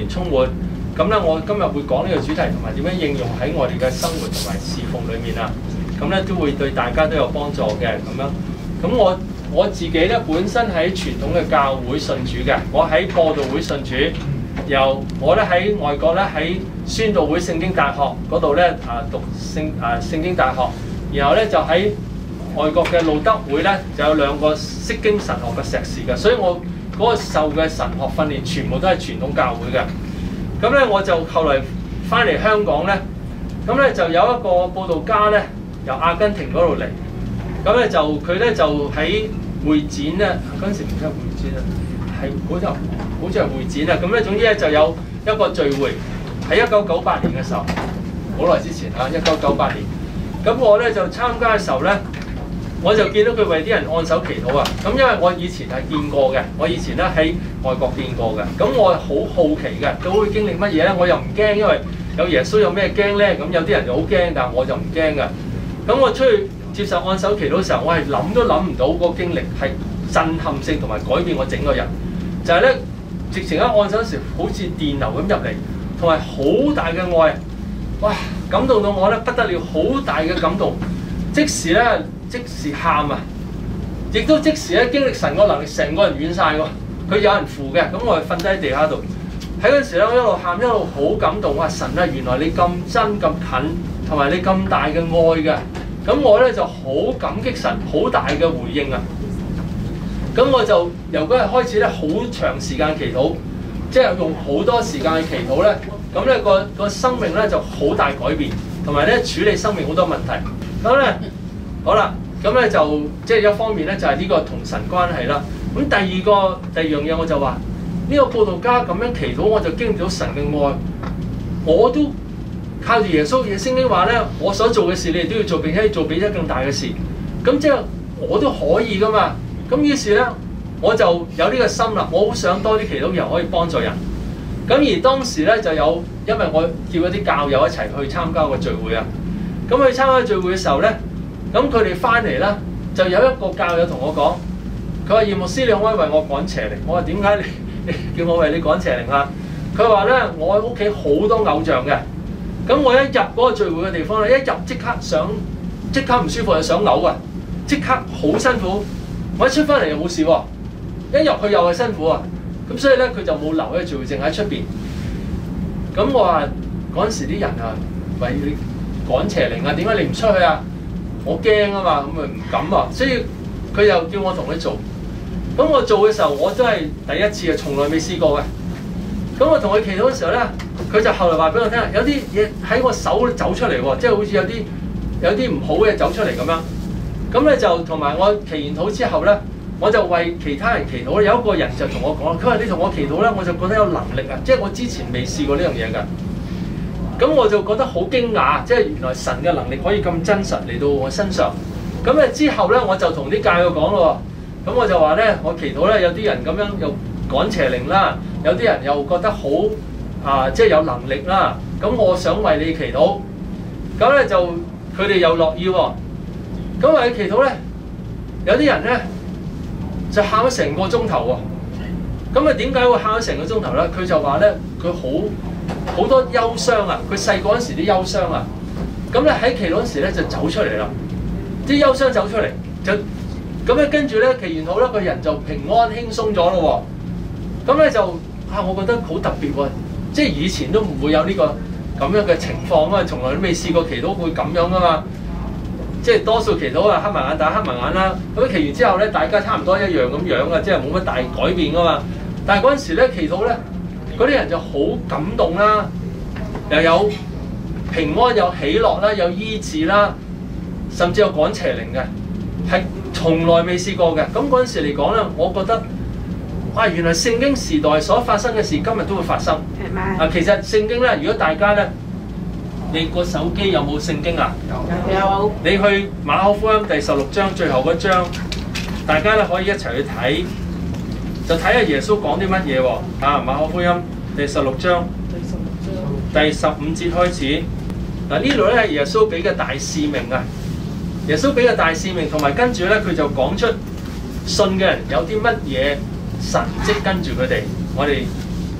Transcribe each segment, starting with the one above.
邊充滿。咁咧，我今日會講呢個主題同埋點樣應用喺我哋嘅生活同埋侍奉裏面啊。咁咧都會對大家都有幫助嘅咁樣。咁我自己咧本身喺傳統嘅教會信主嘅，我喺播道會信主。由我咧喺外國咧喺宣道會聖經大學嗰度咧讀聖經大學，然後咧就喺外國嘅路德會咧就有2個釋經神學嘅碩士嘅，所以我嗰個受嘅神學訓練全部都係傳統教會嘅。咁咧我就後來翻嚟香港咧，咁咧就有一個佈道家咧由阿根廷嗰度嚟，咁咧就佢咧就喺會展咧嗰陣時唔知係會展啊，係好似係會展啊。咁咧總之咧就有一個聚會喺1998年嘅時候，好耐之前啊，1998年。咁我咧就參加嘅時候咧，我就見到佢為啲人按手祈禱啊。咁因為我以前係見過嘅，我以前咧喺外國見過嘅。咁我係好好奇嘅，佢會經歷乜嘢咧？我又唔驚，因為有耶穌有咩驚咧？咁有啲人就好驚，但係我就唔驚嘅。咁我出去接受按手祈禱嘅時候，我係諗都諗唔到個經歷係震撼性同埋改變我整個人。就係咧，直情喺按手時好似電流咁入嚟，同埋好大嘅愛，哇！感動到我咧不得了，好大嘅感動，即時喊啊！亦都即時咧經歷神個能力，成個人軟晒喎。佢有人扶嘅，咁我係瞓低喺地下度。喺嗰陣時咧，我一路喊一路好感動。哇！神啊，原來你咁真咁近，同埋你咁大嘅愛嘅。咁我咧就好感激神，好大嘅回應啊！咁我就由嗰日開始咧，好長時間祈禱，即係用好多時間去祈禱咧。咁咧個生命咧就好大改變，同埋咧處理生命好多問題。咁咧好啦，咁咧就即係一方面咧就係呢個同神關係啦。咁第二樣嘢我就話呢個佈道家咁樣祈禱，我就經歷到神嘅愛。我都靠住耶穌，聖經話咧，我所做嘅事你哋都要做，並且要做比這更大嘅事。咁即係我都可以噶嘛。咁於是咧我就有呢個心啦，我好想多啲祈禱又可以幫助人。咁而當時咧就有，因為我叫一啲教友一齊去參加個聚會啊。咁去參加聚會嘅時候咧，咁佢哋翻嚟啦，就有一個教友同我講，佢話葉牧師，你可唔可以為我趕邪靈？我話點解你叫我為你趕邪靈啊？佢話咧，我屋企好多偶像嘅，咁我一入嗰個聚會嘅地方咧，一入即刻唔舒服，又想嘔啊，即刻好辛苦。我一出翻嚟又冇事喎，一入去又係辛苦啊。咁所以咧，佢就冇留喺聚會，淨喺出邊。咁我話嗰陣時啲人啊，為你趕邪靈啊，點解你唔出去啊？我驚啊嘛，咁咪唔敢啊。所以佢又叫我同佢做。咁我做嘅時候，我都係第一次啊，從來未試過嘅。咁我同佢祈禱嘅時候咧，佢就後來話俾我聽，有啲嘢喺我手走出嚟喎，即係好似有啲唔好嘅走出嚟咁樣。咁咧就同埋我祈完禱之後咧，我就為其他人祈禱。有一個人就同我講，佢話你同我祈禱咧，我就覺得有能力啊，即係我之前未試過呢樣嘢㗎。咁我就覺得好驚訝，即係原來神嘅能力可以咁真實嚟到我身上。咁咧之後咧，我就同啲教友講咯。咁我就話咧，我祈禱咧，有啲人咁樣又趕邪靈啦，有啲人又覺得好即係有能力啦。咁我想為你祈禱。咁咧就佢哋又樂意喎。咁為你祈禱咧，有啲人咧就喊咗成個鐘頭喎。咁啊點解會喊咗成個鐘頭咧？佢就話咧，佢好多憂傷啊！佢細個嗰時啲憂傷啊，咁咧喺祈禱嗰時咧就走出嚟啦，啲憂傷走出嚟就咁咧，跟住咧祈完禱咧，個人就平安輕鬆咗咯喎。咁咧就我覺得好特別喎，即係以前都唔會有呢個咁樣嘅情況啊，從來都未試過祈禱會咁樣噶嘛。即係多數祈禱啊，黑埋眼打黑埋眼啦。咁祈完之後咧，大家差唔多一樣咁樣啊，即係冇乜大改變噶嘛。但係嗰陣時咧祈禱咧，嗰啲人就好感動啦，又有平安、有喜樂啦、有醫治啦，甚至有趕邪靈嘅，係從來未試過嘅。咁嗰陣時嚟講咧，我覺得哇，原來聖經時代所發生嘅事，今日都會發生。其實聖經咧，如果大家咧，你個手機有冇聖經啊？有。你去馬可福音第16章最後嗰章，大家咧可以一齊去睇，就睇下耶穌講啲乜嘢喎。馬可福音第16章第15節開始。嗱，呢度咧係耶穌俾嘅大使命啊！耶穌俾嘅大使命，同埋跟住咧佢就講出信嘅人有啲乜嘢神蹟跟住佢哋。我哋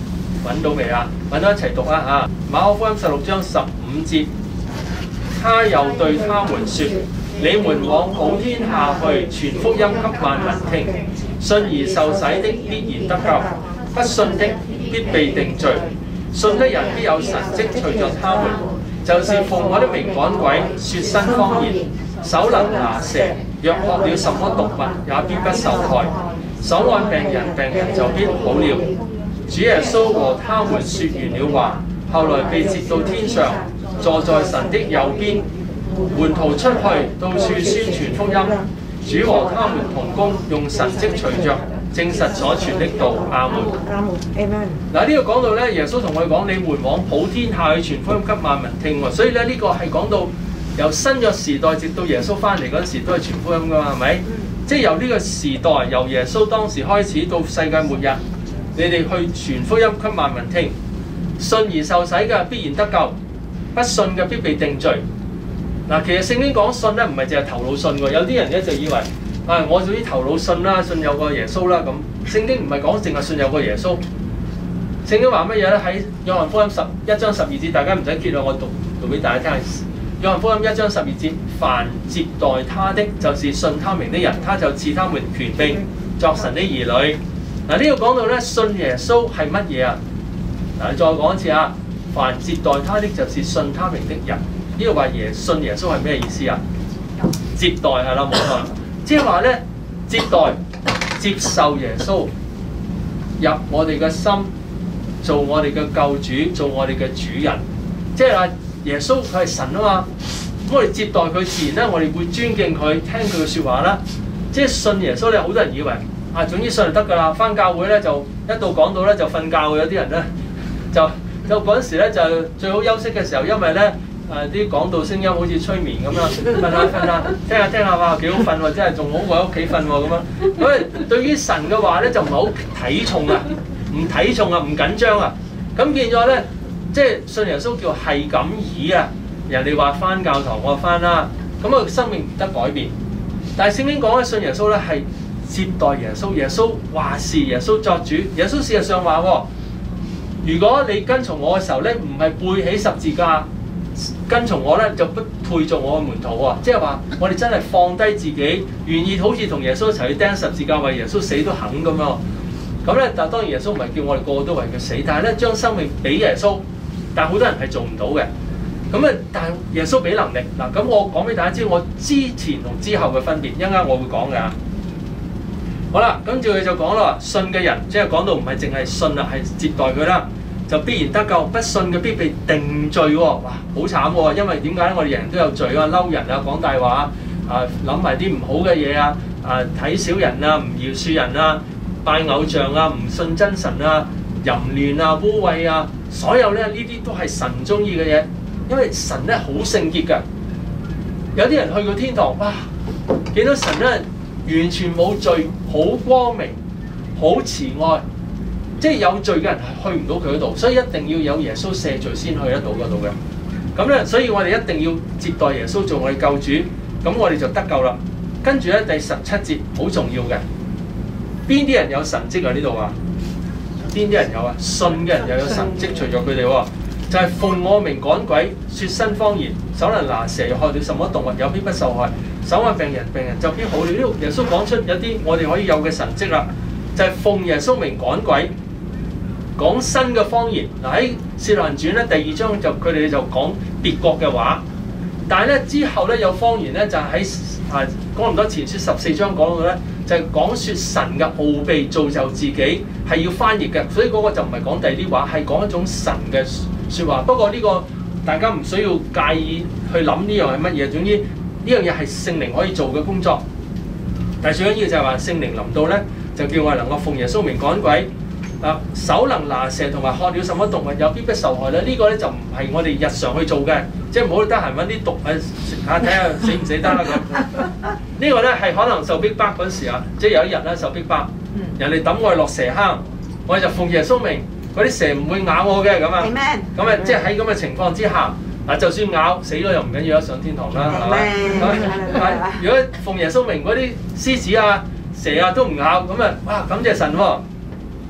揾到未啊？揾到一齊讀啊嚇！馬可福音16章15節，他又對他們說：你們往普天下去，傳福音給萬民聽。信而受洗的必然得救，不信的必被定罪。信的人必有神蹟隨着他們，就是奉我的名趕鬼，説新方言，手能拿蛇，若喝了什麼毒物，也必不受害。手按病人，病人就必好了。主耶穌和他們說完了話，後來被接到天上，坐在神的右邊。門徒出去，到處宣傳福音。主和他們同工，用神蹟隨着，證實所傳的道。阿門。嗱，呢個講到咧，耶穌同我哋講：你們往普天下去傳福音給萬民聽喎。所以咧，呢個係講到由新約時代直到耶穌翻嚟嗰陣時，都係傳福音噶嘛，係咪？即係由呢個時代，由耶穌當時開始到世界末日，你哋去傳福音給萬民聽。信而受洗嘅必然得救，不信嘅必被定罪。嗱，其實聖經講信咧，唔係淨係頭腦信喎。有啲人咧就以為，我總之頭腦信啦，信有個耶穌啦咁。聖經唔係講淨係信有個耶穌。聖經話乜嘢咧？喺約翰福音1章12節，大家唔使揭啦，我讀俾大家聽。約翰福音1章12節，凡接待他的，就是信他名的人，他就賜他們權柄作神的兒女。嗱，呢度講到咧，信耶穌係乜嘢啊？嗱，再講一次啊，凡接待他的，就是信他名的人。呢個話信耶穌係咩意思啊？接待係啦，冇錯。即係話咧，接待接受耶穌入我哋嘅心，做我哋嘅救主，做我哋嘅主人。即係話耶穌佢係神啊嘛，咁我哋接待佢自然咧，我哋會尊敬佢，聽佢嘅説話啦。即係信耶穌咧，好多人以為總之信就得㗎啦。返教會咧就一到講到咧就瞓覺，有啲人咧就嗰陣時咧就最好休息嘅時候，因為咧。啲講道聲音好似催眠咁樣，瞓下，聽下，哇幾好瞓喎！真係仲好過喺屋企瞓喎咁樣。咁啊，對於神嘅話咧就唔係好睇重啊，唔緊張啊。咁變咗咧，即係信耶穌叫係咁意啊。人哋話返教堂，我返啦。咁啊，生命唔得改變。但係聖經講嘅信耶穌咧係接待耶穌，耶穌話事，耶穌作主。耶穌事實上話喎，如果你跟從我嘅時候咧，唔係背起十字架。跟從我咧就不配做我嘅門徒喎，即係話我哋真係放低自己，願意好似同耶穌一齊去釘十字架，為耶穌死都肯咁樣。咁咧，但係當然耶穌唔係叫我哋個個都為佢死，但係咧將生命俾耶穌，但係好多人係做唔到嘅。咁啊，但係耶穌俾能力嗱，咁我講俾大家知，我之前同之後嘅分別，一陣間我會講㗎。好啦，跟住佢就講啦，信嘅人即係講到唔係淨係信啦，係接待佢啦。就必然得救，不信嘅必被定罪喎！哇，好慘喎！因為點解咧？我哋人人都有罪啊，嬲人啊，講大話諗埋啲唔好嘅嘢啊，睇小人啊，唔饒恕人啊，拜偶像啊，唔信真神啊，淫亂啊，污穢啊，所有咧呢啲都係神唔中意嘅嘢，因為神咧好聖潔㗎。有啲人去過天堂，哇！見到神咧完全冇罪，好光明，好慈愛。即係有罪嘅人係去唔到佢嗰度，所以一定要有耶穌赦罪先去得到嗰度嘅。咁咧，所以我哋一定要接待耶穌做我哋救主，咁我哋就得救啦。跟住咧第17節好重要嘅，邊啲人有神蹟啊？呢度話邊啲人有啊？信嘅人又有神蹟隨著佢哋喎，就係奉我名趕鬼，説新方言，手能拿蛇，害了什麼動物，有必不受害。手按病人，病人就必好了。呢度耶穌講出有啲我哋可以有嘅神蹟啦，就係奉耶穌名趕鬼。講新嘅方言嗱，喺《使徒行傳》咧第2章就佢哋就講別國嘅話，但係咧之後咧有方言咧就喺哥林多前書14章講到咧就係講説神嘅奧秘造就自己係要翻譯嘅，所以嗰個就唔係講第二啲話，係講一種神嘅説話。不過呢個大家唔需要介意去諗呢樣係乜嘢，總之呢樣嘢係聖靈可以做嘅工作。但係最緊要就係話聖靈臨到咧，就叫我哋能夠奉耶穌名趕鬼。手能拿蛇同埋喝了什麼動物有必不受害咧？呢個咧就唔係我哋日常去做嘅，即係唔好得閒揾啲毒食下睇下死唔死得啦咁。呢個咧係可能受逼迫嗰時啊，即係有一日咧受逼迫，人哋抌我哋落蛇坑，我哋就奉耶穌名，嗰啲蛇唔會咬我嘅咁啊。咁啊，即係喺咁嘅情況之下，就算咬死咗又唔緊要啦，上天堂啦，係嘛？如果奉耶穌名嗰啲獅子啊、蛇啊都唔咬，咁啊，哇！感謝神喎。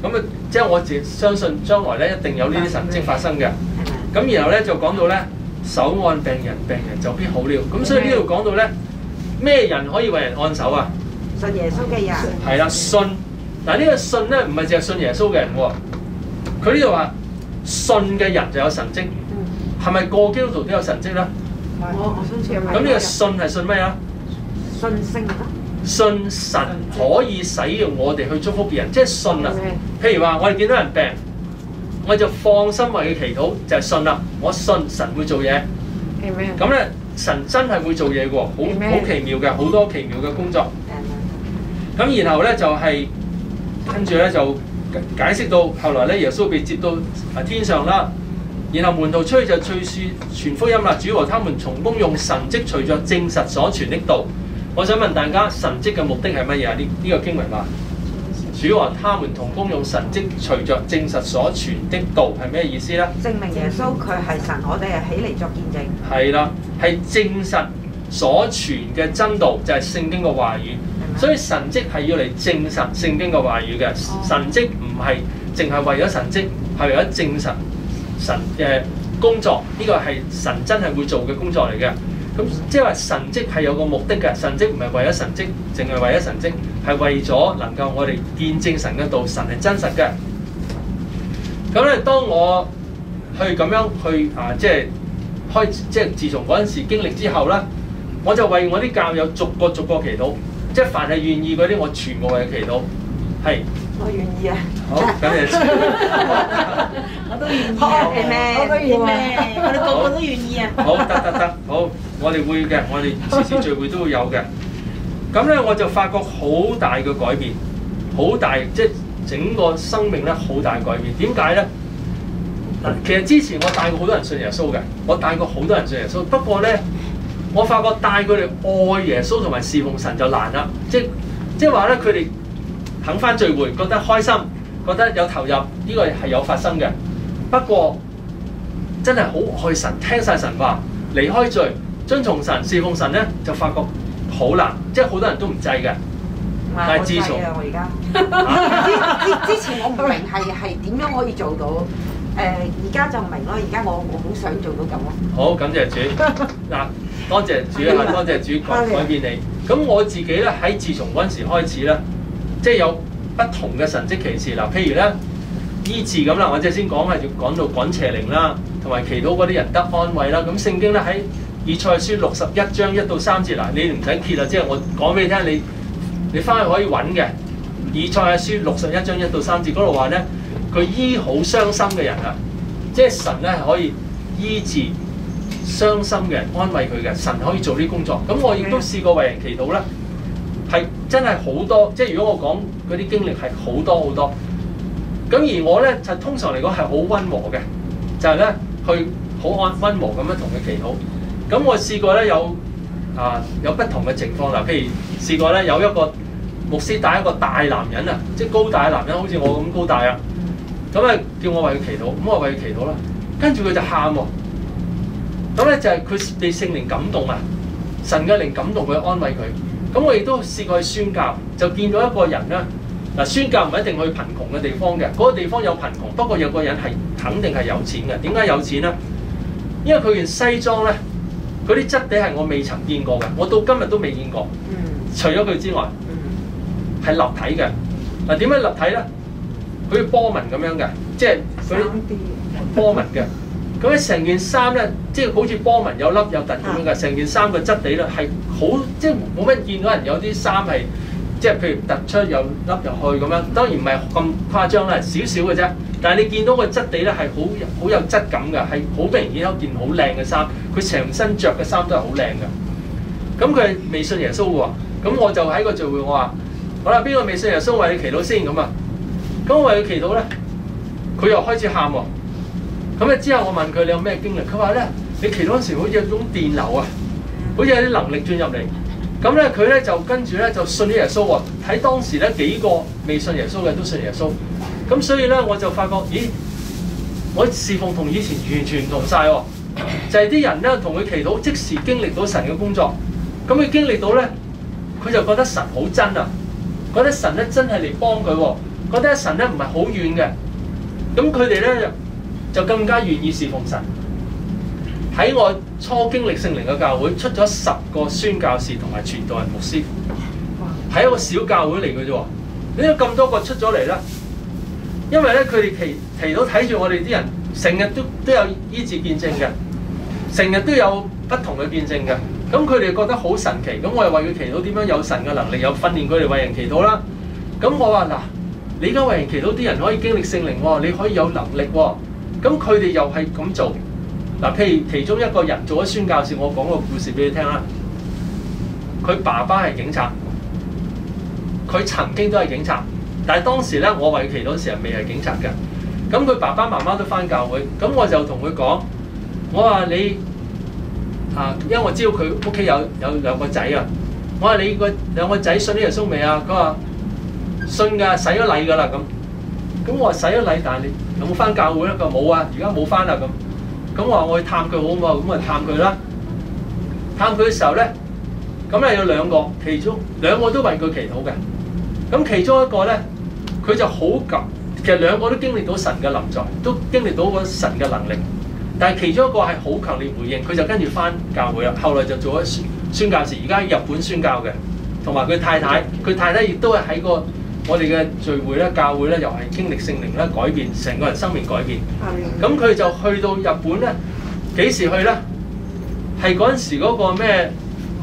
咁啊，即係我自相信將來咧一定有呢啲神蹟發生嘅。咁然後咧就講到咧手按病人，病人就必好了。咁所以呢度講到咧咩人可以為人按手啊？ 信耶穌嘅人。係啦，信。嗱呢個信咧唔係淨係信耶穌嘅人喎。佢呢度話信嘅人就有神蹟。係咪個基督徒都有神蹟咧？ 我相信。 咁呢個信係信咩啊？ 信聖啊！ 信神可以使用我哋去祝福別人，即係信啊！譬如話我哋見到人病，我就放心為佢祈禱，就係信啦。我信神會做嘢。咁咧，神真係會做嘢喎，好奇妙嘅，好多奇妙嘅工作。咁然後咧就係跟住咧就解釋到後來咧，耶穌被接到天上啦。然後門徒出去就隨處傳福音啦。主和他們同工用神蹟隨着證實所傳的道。我想問大家，神蹟嘅目的係乜嘢啊？呢個經文話，主和他們同工用神蹟隨着證實所傳的道係咩意思咧？ 證明耶穌佢係神，我哋係起嚟作見證。係啦，係證實所傳嘅真道，就係聖經嘅話語。所以神蹟係要嚟證實聖經嘅話語嘅。神蹟唔係淨係為咗神蹟，係為咗證實神嘅工作。呢個係神真係會做嘅工作嚟嘅。咁即係話神蹟係有個目的嘅，神蹟唔係為咗神蹟，淨係為咗神蹟，係為咗能夠我哋見證神嘅道，神係真實嘅。咁咧，當我去咁樣去即係自從嗰陣時經歷之後咧，我就為我啲教友逐個祈禱，即係凡係願意嗰啲，我全部為佢祈禱。係。 我願意啊！ 好，咁你我都願意啊！我都願意，我哋個個都願意啊！ 好，得，好，我哋會嘅，我哋次次聚會都會有嘅。咁咧，我就發覺好大嘅改變，好大，即係整個生命咧好大改變。點解咧？嗱，其實之前我帶過好多人信耶穌嘅，我帶過好多人信耶穌。不過咧，我發覺帶佢哋愛耶穌同埋侍奉神就難啦。即係話咧，佢哋肯返聚會，覺得開心，覺得有投入，呢個係有發生嘅。不過真係好愛神，聽晒神話，離開罪，遵從神，侍奉神咧，就發覺好難，即係好多人都唔制嘅。但係自從我而家之前我唔明係點樣可以做到，而家就明咯。而家我好想做到咁咯。 好，感謝主。嗱，多謝主啊，多謝主改變你。咁我自己咧喺自從嗰陣時開始咧。即係有不同嘅神蹟奇事嗱，譬如咧醫治咁啦，我即係先講係講到趕邪靈啦，同埋祈禱嗰啲人得安慰啦。咁聖經咧喺以賽亞書61章1到3節嗱，你唔使揭啦，即係我講俾你聽，你翻去可以揾嘅。以賽亞書61章1到3節嗰度話咧，佢醫好傷心嘅人啊，即係神咧係可以醫治傷心嘅人，安慰佢嘅，神可以做呢啲工作。咁我亦都試過為人祈禱啦。係真係好多，即係如果我講嗰啲經歷係好多好多。咁而我咧就通常嚟講係好溫和嘅，就係咧去好溫和咁樣同佢祈禱。咁我試過咧有不同嘅情況嗱，譬如試過咧有一個牧師帶一個大男人啊，即係高大嘅男人，好似我咁高大啊。咁啊叫我為佢祈禱，咁我為佢祈禱啦。跟住佢就喊喎。咁咧就係佢被聖靈感動啊，神嘅靈感動佢，安慰佢。咁我亦都試過去宣教，就見到一個人咧。嗱，宣教唔一定去貧窮嘅地方嘅，嗰個地方有貧窮，不過有個人係肯定係有錢嘅。點解有錢咧？因為佢件西裝咧，嗰啲質地係我未曾見過嘅，我到今日都未見過。除咗佢之外，係立體嘅。嗱，點樣立體咧？好似波紋咁樣嘅，即係嗰啲波紋嘅。咁咧成件衫咧，即係好似波紋有粒有凸咁樣嘅，成件衫嘅質地咧係好，即係冇乜見到人有啲衫係即係譬如突出有粒入去咁樣。當然唔係咁誇張啦，少少嘅啫。但係你見到個質地咧係好有質感嘅，係好明顯有件好靚嘅衫。佢成身着嘅衫都係好靚嘅。咁佢係未信耶穌嘅喎，咁我就喺個聚會我話：好啦，邊個未信耶穌為你祈禱先咁啊？咁我為佢祈禱咧，佢又開始喊喎。咁咧之後我問佢你有咩經歷？佢話咧你祈禱嗰時好似有種電流啊，好似有啲能力進入嚟。咁咧佢咧就跟住咧就信咗耶穌喎。喺當時咧幾個未信耶穌嘅都信耶穌。咁所以咧我就發覺，咦，我侍奉同以前完全唔同晒喎。就係啲人咧同佢祈禱，即時經歷到神嘅工作。咁佢經歷到咧，佢就覺得神好真啊，覺得神咧真係嚟幫佢喎。 覺得神咧唔係好遠嘅，咁佢哋咧就更加願意侍奉神。喺我初經歷聖靈嘅教會，出咗10個宣教士同埋傳道人牧師，係一個小教會嚟嘅啫喎。點解咁多個出咗嚟咧？因為咧佢哋祈禱睇住我哋啲人，成日都有醫治見證嘅，成日都有不同嘅見證嘅。咁佢哋覺得好神奇，咁我又為佢祈禱點樣有神嘅能力，有訓練佢哋為人祈禱啦。咁我話嗱，你而家為人祈禱啲人可以經歷聖靈喎，你可以有能力喎。咁佢哋又係咁做。嗱，譬如其中一個人做咗宣教士，我講個故事俾你聽啦。佢爸爸係警察，佢曾經都係警察，但係當時咧，我為佢祈禱時候未係警察嘅。咁佢爸爸媽媽都返教會，咁我就同佢講，我話你因為我知道佢屋企有2個仔啊。我話你2個仔信呢耶穌未啊？佢話信㗎，洗咗禮㗎啦咁。咁我話洗咗禮，但係你有冇返教會咧？佢話冇啊，而家冇返啦咁。咁我話我去探佢好唔好？咁我探佢啦。探佢嘅時候咧，咁咧有2個，其中2個都為佢祈禱嘅。咁其中一個咧，佢就好急，其實2個都經歷到神嘅臨在，都經歷到個神嘅能力。但係其中一個係好強烈回應，佢就跟住返教會啦。後來就做咗宣教士，而家喺日本宣教嘅，同埋佢太太亦都係喺個我哋嘅聚會咧、教會咧，又係經歷聖靈咧改變，成個人生命改變。咁佢就去到日本咧，幾時去咧？係嗰陣時嗰個咩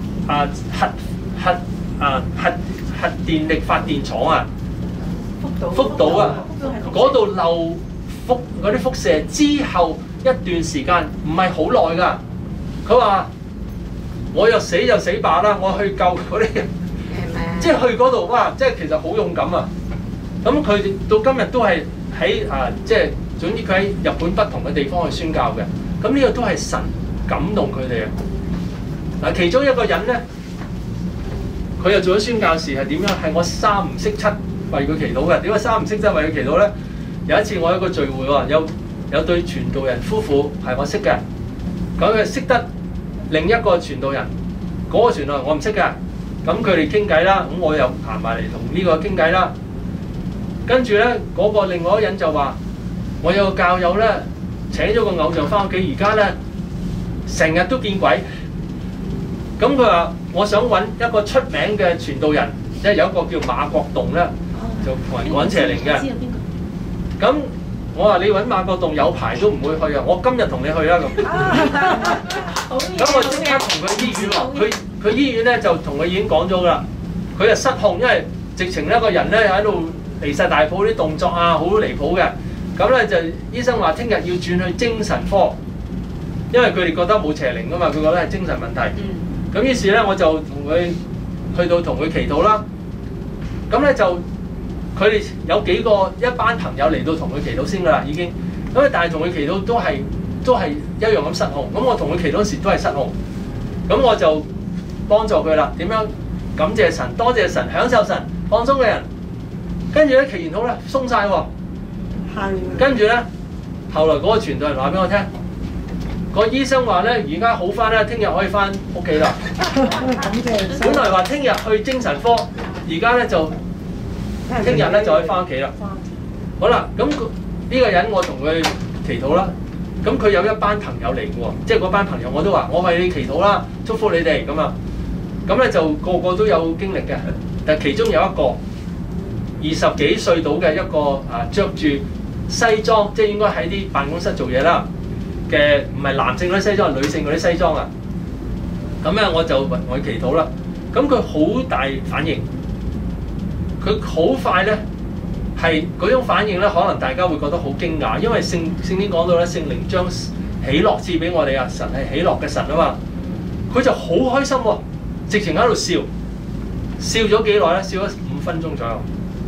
核電力發電廠啊，福島啊，嗰度漏嗰啲輻射之後一段時間，唔係好耐㗎。佢話：我又死就死罷啦，我去救嗰啲人。即係去嗰度，哇！即係其實好勇敢啊！咁佢哋到今日都係喺即係總之佢喺日本不同嘅地方去宣教嘅。咁呢個都係神感動佢哋啊！嗱，其中一個人咧，佢又做咗宣教士係點樣？係我3唔識7為佢祈禱嘅。點解3唔識7為佢祈禱咧？有一次我有一個聚會喎，有對傳道人夫婦係我識嘅，咁佢識得另一個傳道人，嗰個傳道人我唔識嘅。咁佢哋傾偈啦，咁我又行埋嚟同呢個傾偈啦。跟住咧，嗰個另外一個人就話：我有個教友咧請咗個偶像返屋企，而家咧成日都見鬼。咁佢話：我想揾一個出名嘅傳道人，即係有一個叫馬國棟咧，就同人講邪靈嘅。咁我話：你揾馬國棟有排都唔會去啊！我今日同你去啦咁。咁我即刻同佢醫院喎，佢醫院咧就同佢已經講咗㗎啦。佢就失控，因為直情咧個人咧喺度離晒大譜啲動作啊，好離譜嘅。咁咧就醫生話聽日要轉去精神科，因為佢哋覺得冇邪靈㗎嘛，佢覺得係精神問題。咁於是咧我就同佢去到同佢祈禱啦。咁咧就佢哋有一班朋友嚟到同佢祈禱先㗎啦，已經。咁但係同佢祈禱都係一樣咁失控。咁我同佢祈禱時都係失控。咁我就幫助佢啦。點樣感謝神、多謝神、享受神、放鬆嘅人。跟住咧祈完禱咧鬆晒喎。跟住咧，後來嗰個傳道人話俾我聽，個醫生話咧而家好翻啦，聽日可以翻屋企啦。 感謝。 本來話聽日去精神科，而家咧就聽日咧就可以翻屋企啦。好啦，咁呢個人我同佢祈禱啦。咁佢有一班朋友嚟嘅喎，即係嗰班朋友我都話：我為你祈禱啦，祝福你哋咁啊。咁咧就個個都有經歷嘅，但係其中有一個20幾歲到嘅一個著住西裝，即係應該喺啲辦公室做嘢啦嘅，唔係男性嗰啲西裝，係女性嗰啲西裝啊。咁咧我就為佢祈禱啦。咁佢好大反應，佢好快咧。係嗰種反應咧，可能大家會覺得好驚訝，因為聖經講到咧，聖靈將喜樂賜俾我哋啊！神係喜樂嘅神啊嘛，佢就好開心喎，直情喺度笑，笑咗幾耐咧？笑咗5分鐘左右。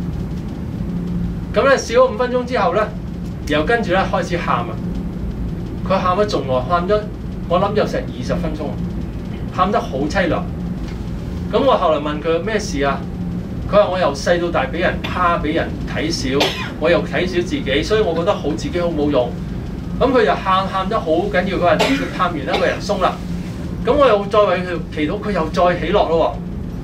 咁咧笑咗5分鐘之後咧，又跟住咧開始喊啊！佢喊得仲耐，喊咗我諗有成20分鐘，喊得好凄涼。咁我後來問佢咩事啊？佢話：我由細到大俾人蝦，俾人睇小，我又睇小自己，所以我覺得自己好冇用。咁佢就喊得好緊要，佢話喊完一個人鬆啦。咁我又再為佢祈禱，佢又再喜樂咯喎。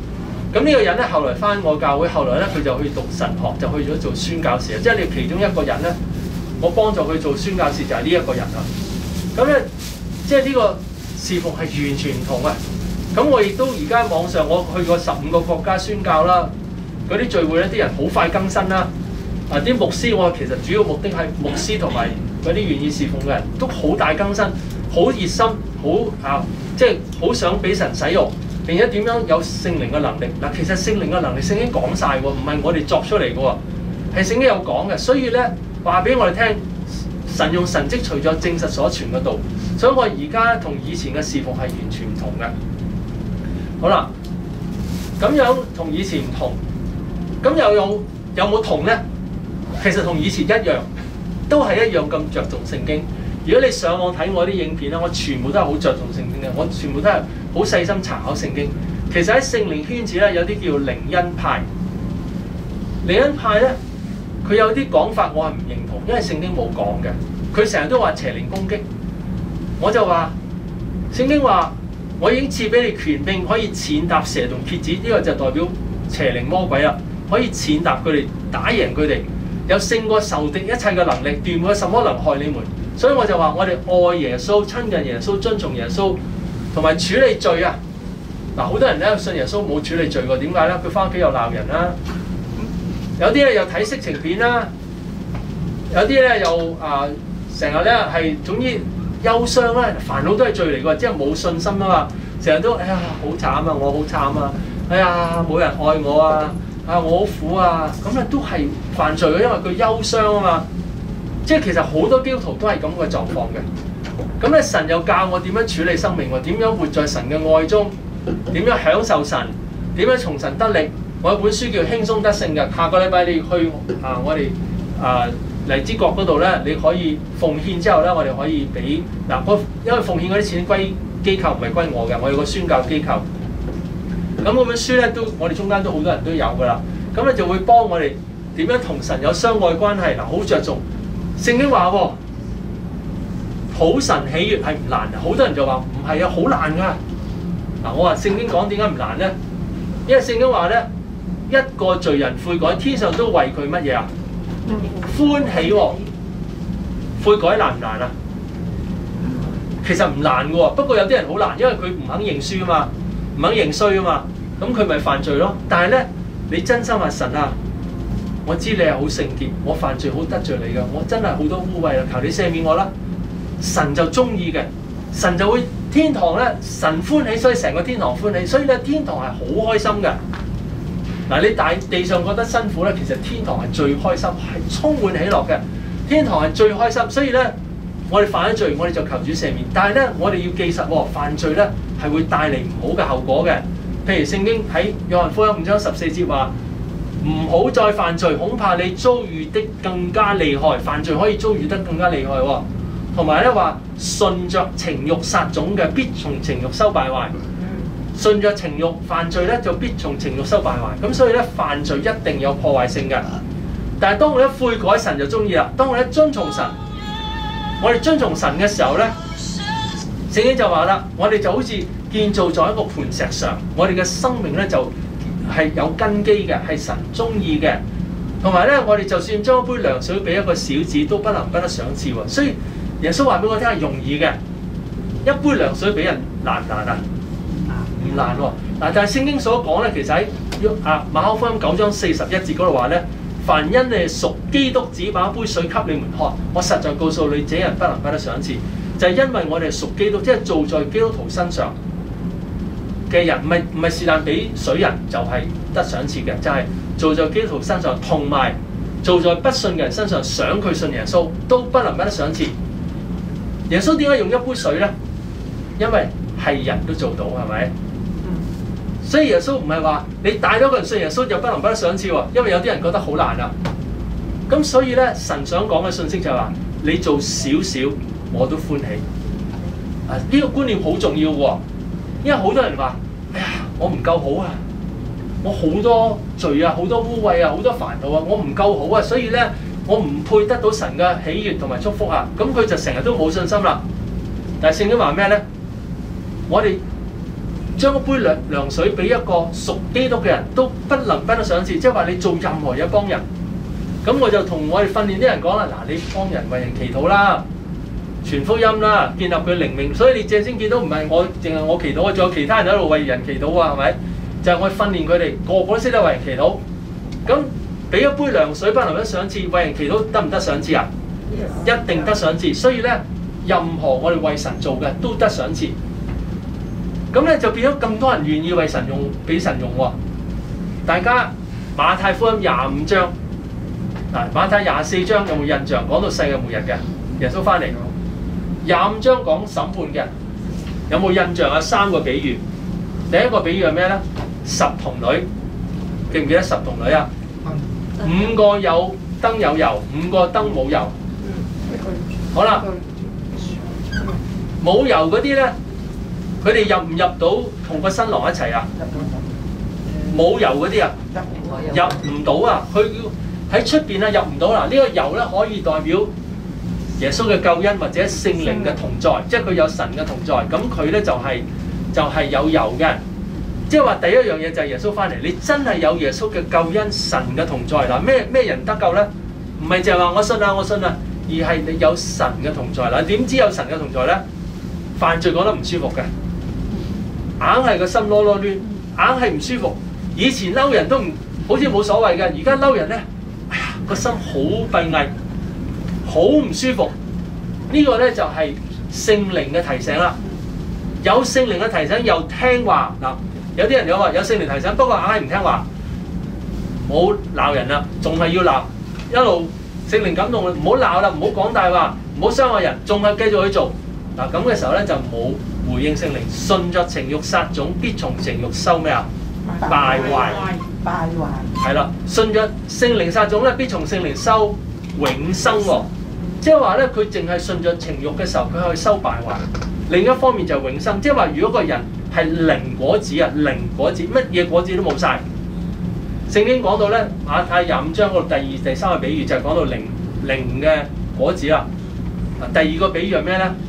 咁呢個人咧後來翻我教會，後來咧佢就去讀神學，就去咗做宣教士。即係你其中一個人咧，我幫助佢做宣教士就係呢一個人啦。咁咧，即係呢個侍奉係完全唔同啊！咁我亦都而家網上我去過15個國家宣教啦，嗰啲聚會咧啲人好快更新啦。啲牧師我其實主要目的係牧師同埋嗰啲願意侍奉嘅人都好大更新，好熱心，即係好想俾神使用。並且點樣有聖靈嘅能力嗱？其實聖靈嘅能力聖經講晒喎，唔係我哋作出嚟嘅喎，係聖經有講嘅。所以咧話俾我哋聽，神用神蹟除咗證實所傳嘅道，所以我而家同以前嘅侍奉係完全唔同嘅。好啦，咁樣同以前唔同，咁又有冇同咧？其實同以前一樣，都係一樣咁着重聖經。如果你上網睇我啲影片咧，我全部都係好着重聖經嘅，我全部都係好細心查考聖經。其實喺聖靈圈子咧，有啲叫靈恩派。靈恩派咧，佢有啲講法我係唔認同，因為聖經冇講嘅。佢成日都話邪靈攻擊，我就話聖經話我已經賜俾你權柄，可以踐踏蛇同蠍子，呢個就代表邪靈魔鬼啦，可以踐踏佢哋，打贏佢哋，有勝過仇敵一切嘅能力，斷冇什麼能害你們。所以我就話我哋愛耶穌、親近耶穌、尊重耶穌，同埋處理罪啊！嗱，好多人咧信耶穌冇處理罪喎，點解咧？佢翻屋企又鬧人啦，有啲咧又睇色情片啦，有啲咧又成日咧係總之憂傷啦，煩惱都係罪嚟㗎，即係冇信心啊嘛，成日都哎呀好慘啊，我好慘啊，哎呀冇人愛我啊，我好苦啊，咁咧都係犯罪嘅，因為佢憂傷啊嘛。即係其實好多基督徒都係咁嘅狀況嘅。咁咧神又教我點樣處理生命喎？點樣活在神嘅愛中？點樣享受神？點樣從神得力？我有本書叫《輕鬆得勝》嘅。下個禮拜你去我哋荔枝角嗰度咧，你可以奉獻之後咧，我哋可以俾因為奉獻嗰啲錢歸機構，唔係歸我嘅。我有個宣教機構。咁嗰本書咧我哋中間都好多人都有㗎啦。咁咧就會幫我哋點樣同神有相愛關係嗱，好着重。聖經話喎，討神喜悅係唔難嘅，好多人就話唔係啊，好難㗎。嗱，我話聖經講點解唔難咧？因為聖經話咧，一個罪人悔改，天上都為佢乜嘢啊？歡喜喎。悔改難唔難啊？其實唔難嘅喎，不過有啲人好難，因為佢唔肯認輸啊嘛，唔肯認衰啊嘛，咁佢咪犯罪咯。但係咧，你真心話神啊！我知你係好聖潔，我犯罪好得罪你㗎，我真係好多污穢啦，求你赦免我啦。神就中意嘅，神就會天堂咧，神歡喜，所以成個天堂歡喜，所以咧天堂係好開心嘅。嗱，你地上覺得辛苦咧，其實天堂係最開心，係充滿喜樂嘅。天堂係最開心，所以咧我哋犯咗罪，我哋就求主赦免。但係咧，我哋要記實喎，犯罪咧係會帶嚟唔好嘅後果嘅。譬如聖經喺約翰福音5章14節話。唔好再犯罪，恐怕你遭遇的更加厲害。犯罪可以遭遇得更加厲害喎。同埋咧話，順着情慾撒種嘅，必從情慾收敗壞。順着情慾犯罪咧，就必從情慾收敗壞。咁所以咧，犯罪一定有破壞性嘅。但係當我一悔改，神就中意啦。當我一遵從神，我哋遵從神嘅時候咧，聖經就話啦，我哋就好似建造在一個磐石上，我哋嘅生命咧就係有根基嘅，係神中意嘅。同埋咧，我哋就算將一杯涼水俾一個小子，都不能不得賞賜喎。所以耶穌話俾我聽係容易嘅，一杯涼水俾人難唔難啊？唔難喎。嗱，但係聖經所講咧，其實喺馬可福音9章41節嗰度話咧，凡因你屬基督只把一杯水給你們喝，我實在告訴你，這人不能不得賞賜。就係因為我哋係屬基督，即係做在基督徒身上嘅人，唔係是但俾水人就係得賞賜嘅，就係做在基督徒身上，同埋做在不信嘅人身上，想佢信耶穌都不能不得賞賜。耶穌點解用一杯水咧？因為係人都做到，係咪？所以耶穌唔係話你帶咗個人信耶穌就不能不得賞賜喎，因為有啲人覺得好難啊。咁所以咧，神想講嘅信息就係話，你做少少我都歡喜。呢個觀念好重要喎，因為好多人話：哎呀，我唔夠好啊，我好多罪啊，好多污穢啊，好多煩惱啊，我唔夠好啊，所以咧我唔配得到神嘅喜悅同埋祝福啊。咁佢就成日都冇信心啦。但係聖經話咩咧？我哋將一杯涼水俾一個屬基督嘅人都不能分得上次，即係話你做任何嘢幫人。咁我就同我哋訓練啲人講啦，嗱，你幫人為人祈禱啦，傳福音啦，建立佢靈命。所以你正先見到唔係我淨係我祈禱，我仲有其他人喺度為人祈禱啊，係咪？就係我訓練佢哋個個都識得為人祈禱。咁俾一杯涼水不能分上次，為人祈禱得唔得上次啊？一定得上次。所以咧，任何我哋為神做嘅都得上次。咁咧就變咗咁多人願意為神用，俾神用喎。大家馬太福音25章，嗱馬太24章有冇印象？講到世界末日嘅耶穌翻嚟。25章講審判嘅，有冇印象啊？3個比喻。第一個比喻係咩咧？10童女，記唔記得10童女啊？5個有燈有油，5個燈冇油。好啦，冇油嗰啲咧。佢哋入唔入到同個新郎一齊啊？冇油嗰啲啊，入唔到啊！佢要喺出邊啊，入唔到啦。呢個油咧可以代表耶穌嘅救恩或者聖靈嘅同在，即係佢有神嘅同在。咁佢咧就係有油嘅，即係話第一樣嘢就係耶穌翻嚟，你真係有耶穌嘅救恩、神嘅同在嗱。咩人得救咧？唔係淨係話我信啊，我信啊，而係你有神嘅同在嗱。點知有神嘅同在咧？犯罪講得唔舒服嘅。硬係個心囉囉攣，硬係唔舒服。以前嬲人都唔好似冇所謂嘅，而家嬲人咧，哎呀個心好閉翳，好唔舒服。呢個咧就係聖靈嘅提醒啦。有聖靈嘅提醒又聽話嗱，有啲人有話有聖靈提醒，不過硬係唔聽話，冇鬧人啦，仲係要鬧，一路聖靈感動，唔好鬧啦，唔好講大話，唔好傷害人，仲係繼續去做嗱。咁嘅時候咧就冇回應聖靈，順着情慾撒種，必從情慾收咩啊？敗壞。係啦，順着聖靈撒種咧，必從聖靈收永生喎。即係話咧，佢淨係順着情慾嘅時候，佢可以收敗壞。另一方面就係永生，即係話如果個人係零果子啊，零果子，乜嘢果子都冇晒。聖經講到咧，馬太25章嗰度第2、第3個比喻就係講到零嘅果子啦。第二個比喻係咩咧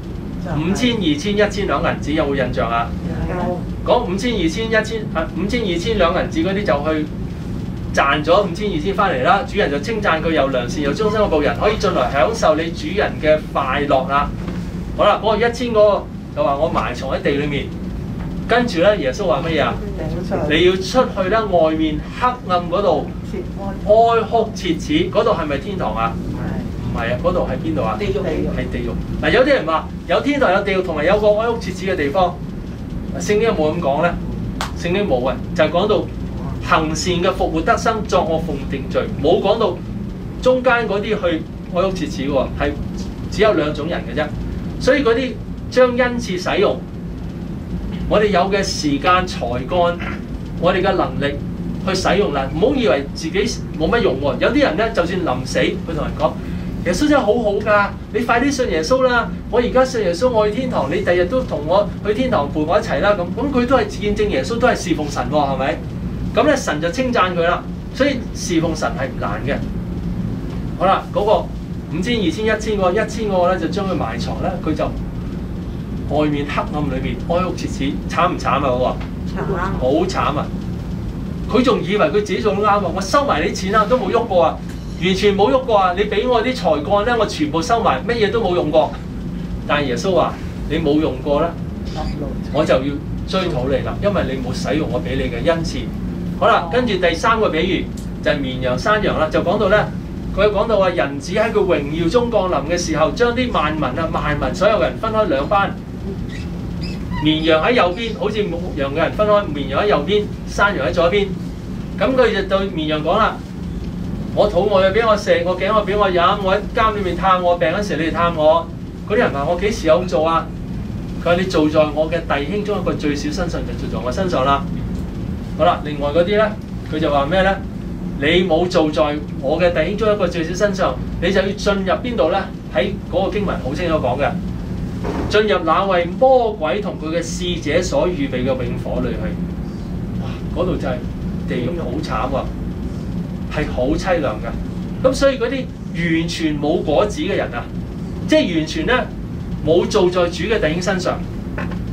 ？5千、2千、1千兩銀子有冇印象啊？講5千、2千、1千5千、2千兩銀子嗰啲就去賺咗5千、2千翻嚟啦。主人就稱讚佢又良善又忠心嘅僕人，可以進來享受你主人嘅快樂啦。好啦，嗰個1千嗰個就話我埋藏喺地裏面，跟住咧耶穌話乜嘢啊？你要出去咧，外面黑暗嗰度哀哭切齒，嗰度係咪天堂啊？唔係啊，嗰度係邊度啊？地獄，係地獄。嗱，有啲人話有天堂有地獄，同埋有個哀哭切齒嘅地方。聖經有冇咁講咧？聖經冇啊，就係講到行善嘅復活得生，作惡奉定罪，冇講到中間嗰啲去哀哭切齒喎，係只有2種人嘅啫。所以嗰啲將恩賜使用，我哋有嘅時間才幹，我哋嘅能力去使用啦。唔好以為自己冇乜用喎。有啲人咧，就算臨死，佢同人講：耶穌真係好好㗎，你快啲信耶穌啦！我而家信耶穌，我去天堂，你第日都同我去天堂陪我一齊啦。咁佢都係見證耶穌，都係侍奉神喎，係咪？咁咧神就稱讚佢啦。所以侍奉神係唔難嘅。好啦，嗰個5千、2千、1千個1千個咧，就將佢埋藏咧，佢就外面黑暗裏面哀哭切齒，慘唔慘啊？我話好慘啊！佢仲以為佢自己做得啱啊！我收埋你啲錢啊，都冇喐過啊！完全冇喐過啊！你俾我啲才幹咧，我全部收埋，乜嘢都冇用過。但係耶穌話：你冇用過咧，我就要追討你啦，因為你冇使用我俾你嘅恩賜。好啦，跟住第3個比喻就係綿羊山羊啦，就講到咧，佢講到話人子喺佢榮耀中降臨嘅時候，將啲萬民所有人分開2班，綿羊喺右邊，好似牧羊嘅人分開，綿羊喺右邊，山羊喺左邊。咁佢就對綿羊講啦。我肚餓又俾我食，我頸渴俾我飲，我喺監裏面探我病嗰時，你哋探我。嗰啲人話：我幾時有咁做啊？佢話：你做在我嘅弟兄中一個最小身上，就做在我身上啦。好啦，另外嗰啲咧，佢就話咩咧？你冇做在我嘅弟兄中一個最小身上，你就要進入邊度咧？喺嗰個經文好清楚講嘅，進入那為魔鬼同佢嘅使者所預備嘅永火裏去。哇！嗰度就係地獄，好慘啊！係好凄涼嘅，咁所以嗰啲完全冇果子嘅人啊，即係完全咧冇做在主嘅弟兄身上，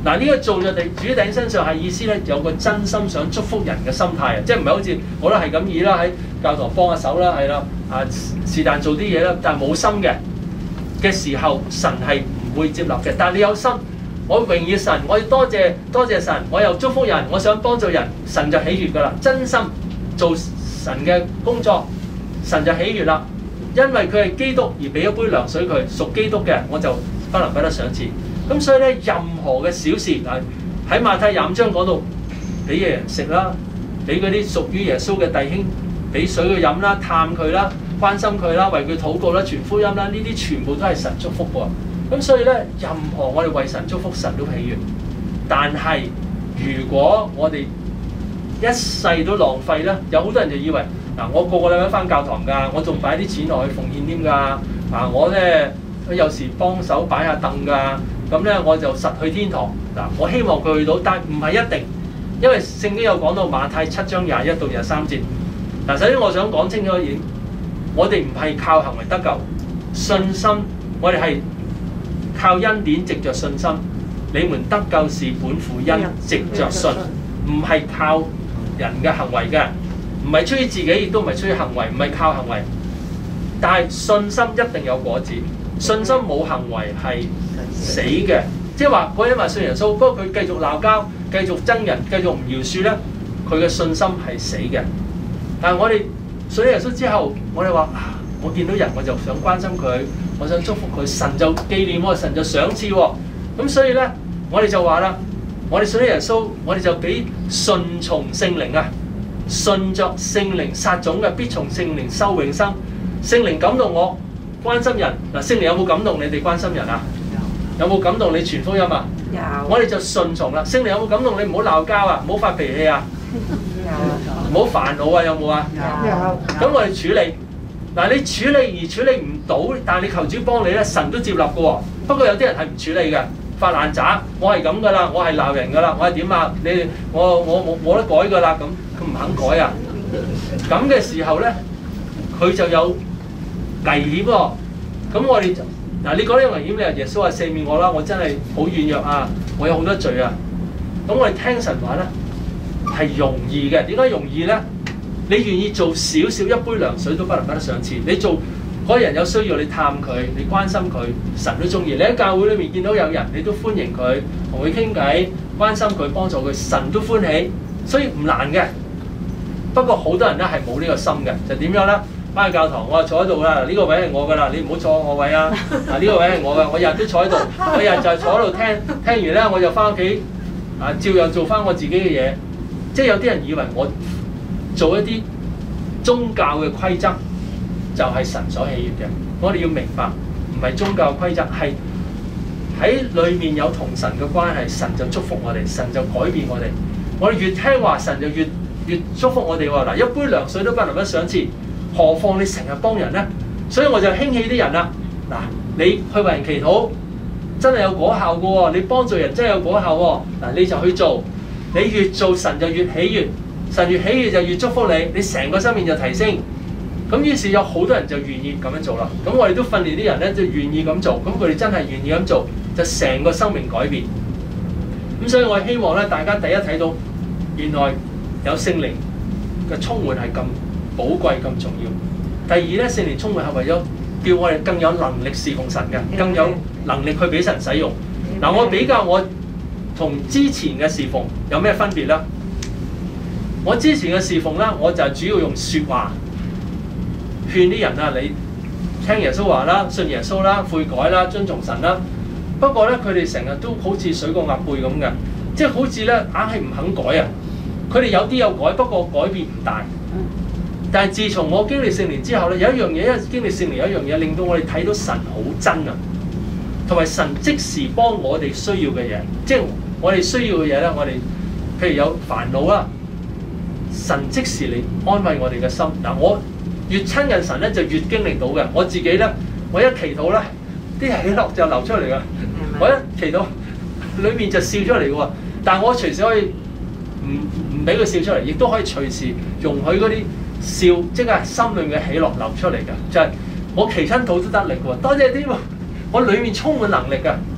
嗱，呢個做在主喺弟兄身上係意思咧，有個真心想祝福人嘅心態啊，即係唔係好似好啦係咁意啦，喺教堂幫下手啦，係啦，是但做啲嘢啦，但係冇心嘅時候，神係唔會接納嘅。但係你有心，我榮耀神，我要多謝神，我又祝福人，我想幫助人，神就喜悅噶啦，真心做神嘅工作，神就喜悅啦。因為佢係基督而俾一杯涼水佢，屬基督嘅，我就不能不得賞賜。咁所以咧，任何嘅小事喺馬太25章講到，俾嘢人食啦，俾嗰啲屬於耶穌嘅弟兄俾水佢飲啦，探佢啦，關心佢啦，為佢禱告啦，傳福音啦，呢啲全部都係神祝福喎。咁所以咧，任何我哋為神祝福，神都喜悅。但係如果我哋一世都浪費咧，有好多人就以為嗱，我個個禮拜返教堂㗎，我仲擺啲錢落去奉獻添㗎。我咧有時幫手擺下凳㗎。咁咧我就實去天堂嗱，我希望佢去到，但唔係一定，因為聖經有講到馬太7章21到23節。嗱，首先我想講清楚一點，我哋唔係靠行為得救，信心我哋係靠恩典藉着信心。你們得救是本乎恩，藉着信，唔係靠人嘅行為嘅，唔係出於自己，亦都唔係出於行為，唔係靠行為。但係信心一定有果子，信心冇行為係死嘅，即係話嗰人話信耶穌，不過佢繼續鬧交、繼續憎人、繼續唔饒恕咧，佢嘅信心係死嘅。但係我哋信耶穌之後，我哋話我見到人我就想關心佢，我想祝福佢，神就紀念我，神就賞賜喎。咁所以咧，我哋就話啦，我哋信耶穌，我哋就俾順從聖靈啊，順着聖靈撒種嘅，必從聖靈收永生。聖靈感動我關心人嗱，聖靈有冇感動你哋關心人啊？有冇感動你傳福音啊？有。我哋就順從啦。聖靈有冇感動你唔好鬧交啊？唔好發脾氣啊？有。唔好煩惱啊？有冇啊？有。咁我哋處理嗱，你處理而處理唔到，但係你求主幫你咧，神都接納嘅喎。不過有啲人係唔處理嘅，發爛渣，我係咁噶啦，我係鬧人噶啦，我係點啊？我冇得改噶啦，咁佢唔肯改啊。咁嘅時候咧，佢就有危險喎。咁我哋就嗱，你講呢個危險，你話耶穌話赦免我啦，我真係好軟弱啊，我有好多罪啊。咁我哋聽神話咧係容易嘅，點解容易咧？你願意做少少一杯涼水都不能不得賞賜。你做嗰人有需要，你探佢，你關心佢，神都中意。你喺教會裏面見到有人，你都歡迎佢，同佢傾偈，關心佢，幫助佢，神都歡喜，所以唔難嘅。不過好多人咧係冇呢個心嘅，就點樣咧？翻去教堂，我坐喺度啦，呢個位係我噶啦，你唔好坐我位啊！呢個位係我噶，我日日都坐喺度，我日就坐喺度聽完咧，我就翻屋企照樣做翻我自己嘅嘢。即係有啲人以為我做一啲宗教嘅規則就係神所喜悅嘅，我哋要明白，唔係宗教規則，係喺裏面有同神嘅關係，神就祝福我哋，神就改變我哋。我哋越聽話，神就越祝福我哋喎。嗱，一杯涼水都不能不賞賜，何況你成日幫人咧？所以我就興起啲人啦。嗱，你去為人祈禱，真係有果效嘅喎。你幫助人真係有果效喎。嗱，你就去做，你越做神就越喜悅，神越喜悅就越祝福你，你成個生命就提升。咁於是有好多人就願意咁樣做啦。咁我哋都訓練啲人咧，就願意咁做。咁佢哋真係願意咁做，就成個生命改變。咁所以我希望咧，大家第一睇到原來有聖靈嘅充滿係咁寶貴、咁重要。第二咧，聖靈充滿係為咗叫我哋更有能力侍奉神嘅，更有能力去俾神使用。嗱，我比較我同之前嘅侍奉有咩分別咧？我之前嘅侍奉咧，我就係主要用説話勸啲人啊，你聽耶穌話啦，信耶穌啦，悔改啦，遵從神啦。不過咧，佢哋成日都好似水過鴨背咁嘅，即係好似咧硬係唔肯改啊。佢哋有啲有改，不過改變唔大。但係自從我經歷聖靈之後咧，有一樣嘢，因為經歷聖靈有一樣嘢，令到我哋睇到神好真啊，同埋神即時幫我哋需要嘅嘢，即係我哋需要嘅嘢咧，我哋譬如有煩惱啦，神即時嚟安慰我哋嘅心。嗱，我越親近神咧，就越經歷到嘅。我自己咧，我一祈禱咧，啲喜樂就流出嚟㗎。我一祈禱，裏面就笑出嚟嘅喎。但係我隨時可以唔俾佢笑出嚟，亦都可以隨時容許嗰啲笑，即係心裏面嘅喜樂流出嚟㗎。就係我祈親禱都得力嘅喎。多謝啲喎，我裏面充滿能力㗎。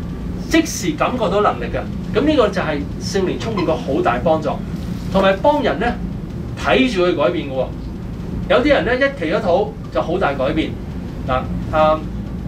即時感覺到能力嘅。咁呢個就係聖靈充滿個好大幫助，同埋幫人咧睇住佢改變嘅喎。有啲人咧一祈咗禱就好大改變。嗱，阿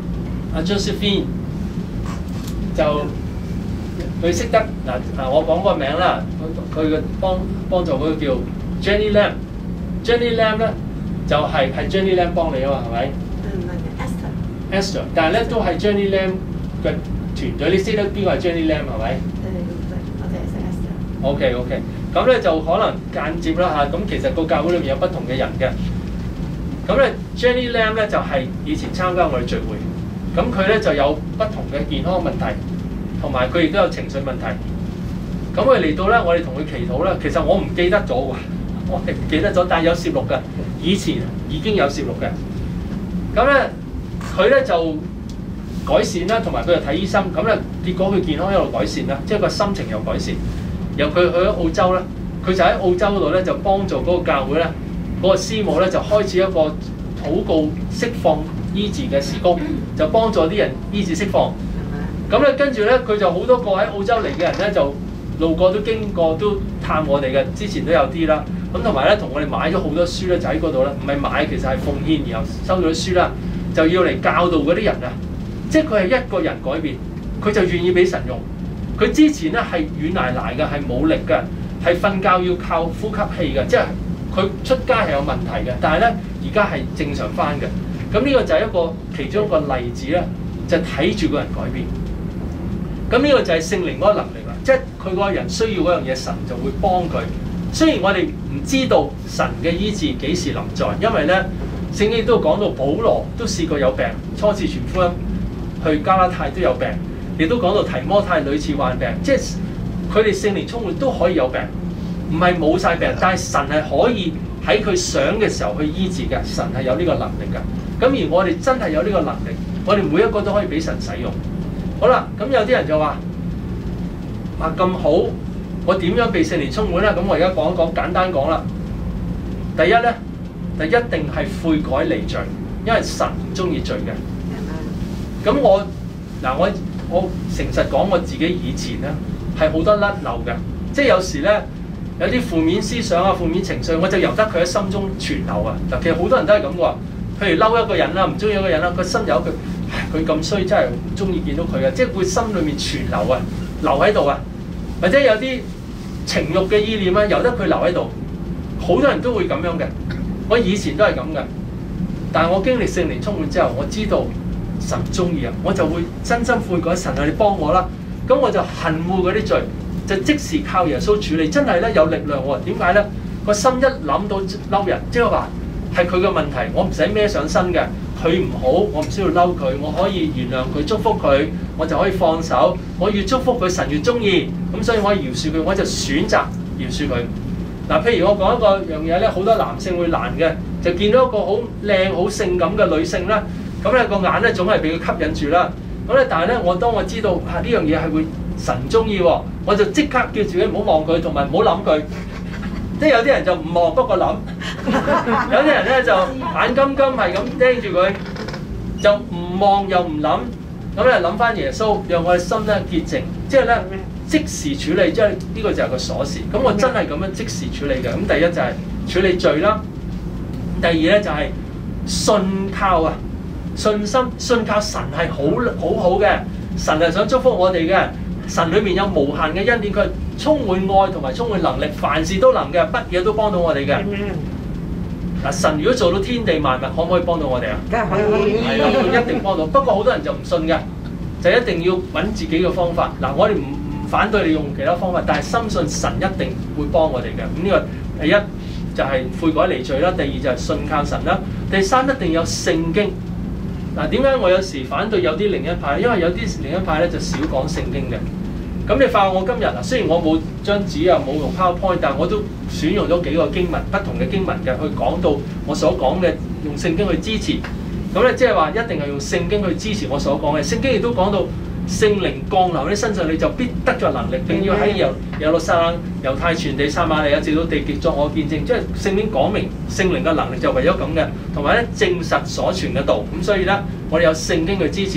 Josephine 就佢識得嗱，我講個名啦，佢嘅幫助嗰個叫 Jenny Lam。Jenny Lam 咧就係 Jenny Lam 幫你啊嘛，係咪？ 唔係 Esther， 但係咧都係 Jenny Lam 嘅團隊，你識得邊個係 Jenny Lam 係咪？ 我哋係識 Esther。 OK， 咁咧就可能間接啦嚇。咁其實個教會裏面有不同嘅人嘅。咁咧 Jenny Lam 咧就係以前參加我哋聚會，咁佢咧就有不同嘅健康問題，同埋佢亦都有情緒問題。咁佢嚟到咧，我哋同佢祈禱啦。其實我唔記得咗喎，我係唔記得咗，但係有攝錄嘅，以前已經有攝錄嘅。咁咧佢咧就改善啦，同埋佢又睇醫生，咁咧結果佢健康一路改善啦，即係個心情又改善。由佢去咗澳洲咧，佢就喺澳洲嗰度咧就幫助嗰個教會咧。嗰個師母咧就開始一個禱告釋放醫治嘅事工，就幫助啲人醫治釋放。咁咧跟住咧，佢就好多個喺澳洲嚟嘅人咧，就路過都經過都探我哋嘅，之前都有啲啦。咁同埋咧，同我哋買咗好多書咧，就喺嗰度咧，唔係買，其實係奉獻，然後收咗啲書啦，就要嚟教導嗰啲人啊。即係佢係一個人改變，佢就願意俾神用。佢之前咧係軟賴賴嘅，係冇力嘅，係瞓覺要靠呼吸器嘅，即係。佢出街係有問題嘅，但係咧而家係正常翻嘅。咁呢個就係一個其中一個例子咧，就睇住個人改變。咁呢個就係聖靈嗰個能力啦，即係佢個人需要嗰樣嘢，神就會幫佢。雖然我哋唔知道神嘅醫治幾時臨在，因為咧聖經都講到保羅都試過有病，初次傳福音去加拉太都有病，亦都講到提摩太屢次患病，即係佢哋聖靈充滿都可以有病。唔係冇晒病，但係神係可以喺佢想嘅時候去醫治嘅，神係有呢個能力嘅。咁而我哋真係有呢個能力，我哋每一個都可以俾神使用。好啦，咁有啲人就話咁好，我點樣被聖靈充滿咧？咁我而家講一講，簡單講啦。第一咧，就一定係悔改離罪，因為神唔中意罪嘅。咁我誠實講，我自己以前咧係好多甩漏嘅，即係有時咧。有啲負面思想啊、負面情緒，我就由得佢喺心中存留啊。嗱，其實好多人都係咁嘅喎。譬如嬲一個人啦，唔中意一個人啦，個心有佢，佢咁衰，真係唔中意見到佢嘅，即係會心裏面存留啊，留喺度啊。或者有啲情慾嘅意念啊，由得佢留喺度。好多人都會咁樣嘅。我以前都係咁嘅，但係我經歷聖靈充滿之後，我知道神中意啊，我就會真心悔改，神啊，你幫我啦。咁我就恨惡嗰啲罪。就即時靠耶穌處理，真係咧有力量喎。點解咧？個心一諗到嬲人，即係話係佢嘅問題，我唔使孭上身嘅。佢唔好，我唔需要嬲佢，我可以原諒佢、祝福佢，我就可以放手。我越祝福佢，神越中意，咁所以我可以饒恕佢，我就選擇饒恕佢。嗱，譬如我講一個樣嘢咧，好多男性會難嘅，就見到一個好靚、好性感嘅女性啦，咁咧個眼咧總係俾佢吸引住啦。咁咧，但係咧，當我知道呢樣嘢係會神中意喎，我就即刻叫自己唔好望佢，同埋唔好諗佢。即係有啲人就唔望，不過諗；有啲人咧就眼金金係咁盯住佢，就唔望又唔諗。咁咧諗翻耶穌，讓我哋心咧潔淨，即係咧即時處理，即係呢個就係個鎖匙。咁我真係咁樣即時處理嘅。咁第一就係處理罪啦，第二咧就係信靠啊，信心信靠神係好嘅，神係想祝福我哋嘅。神裏面有無限嘅恩典，佢充滿愛同埋充滿能力，凡事都能嘅，乜嘢都幫到我哋嘅。嗱，神如果做到天地萬物，可唔可以幫到我哋啊？ 梗係可以， 係啦，佢一定幫到。不過好多人就唔信嘅，就一定要揾自己嘅方法。嗱，我哋唔反對你用其他方法，但係深信神一定會幫我哋嘅。咁呢個第一就係悔改離罪啦，第二就係信靠神啦，第三一定有聖經。嗱，點解我有時反對有啲另一派？因為有啲另一派咧就少講聖經嘅。咁你發覺我今日嗱，雖然我冇張紙啊，冇用 PowerPoint，但係我都選用咗幾個經文，不同嘅經文嘅去講到我所講嘅，用聖經去支持。咁咧即係話一定係用聖經去支持我所講嘅。聖經亦都講到聖靈降臨喺身上，你就必得咗能力，並要喺耶路撒冷、猶太全地、撒瑪利亞直到地極作我見證。即係聖經講明聖靈嘅能力就為咗咁嘅，同埋咧證實所傳嘅道。咁所以咧，我哋有聖經去支持。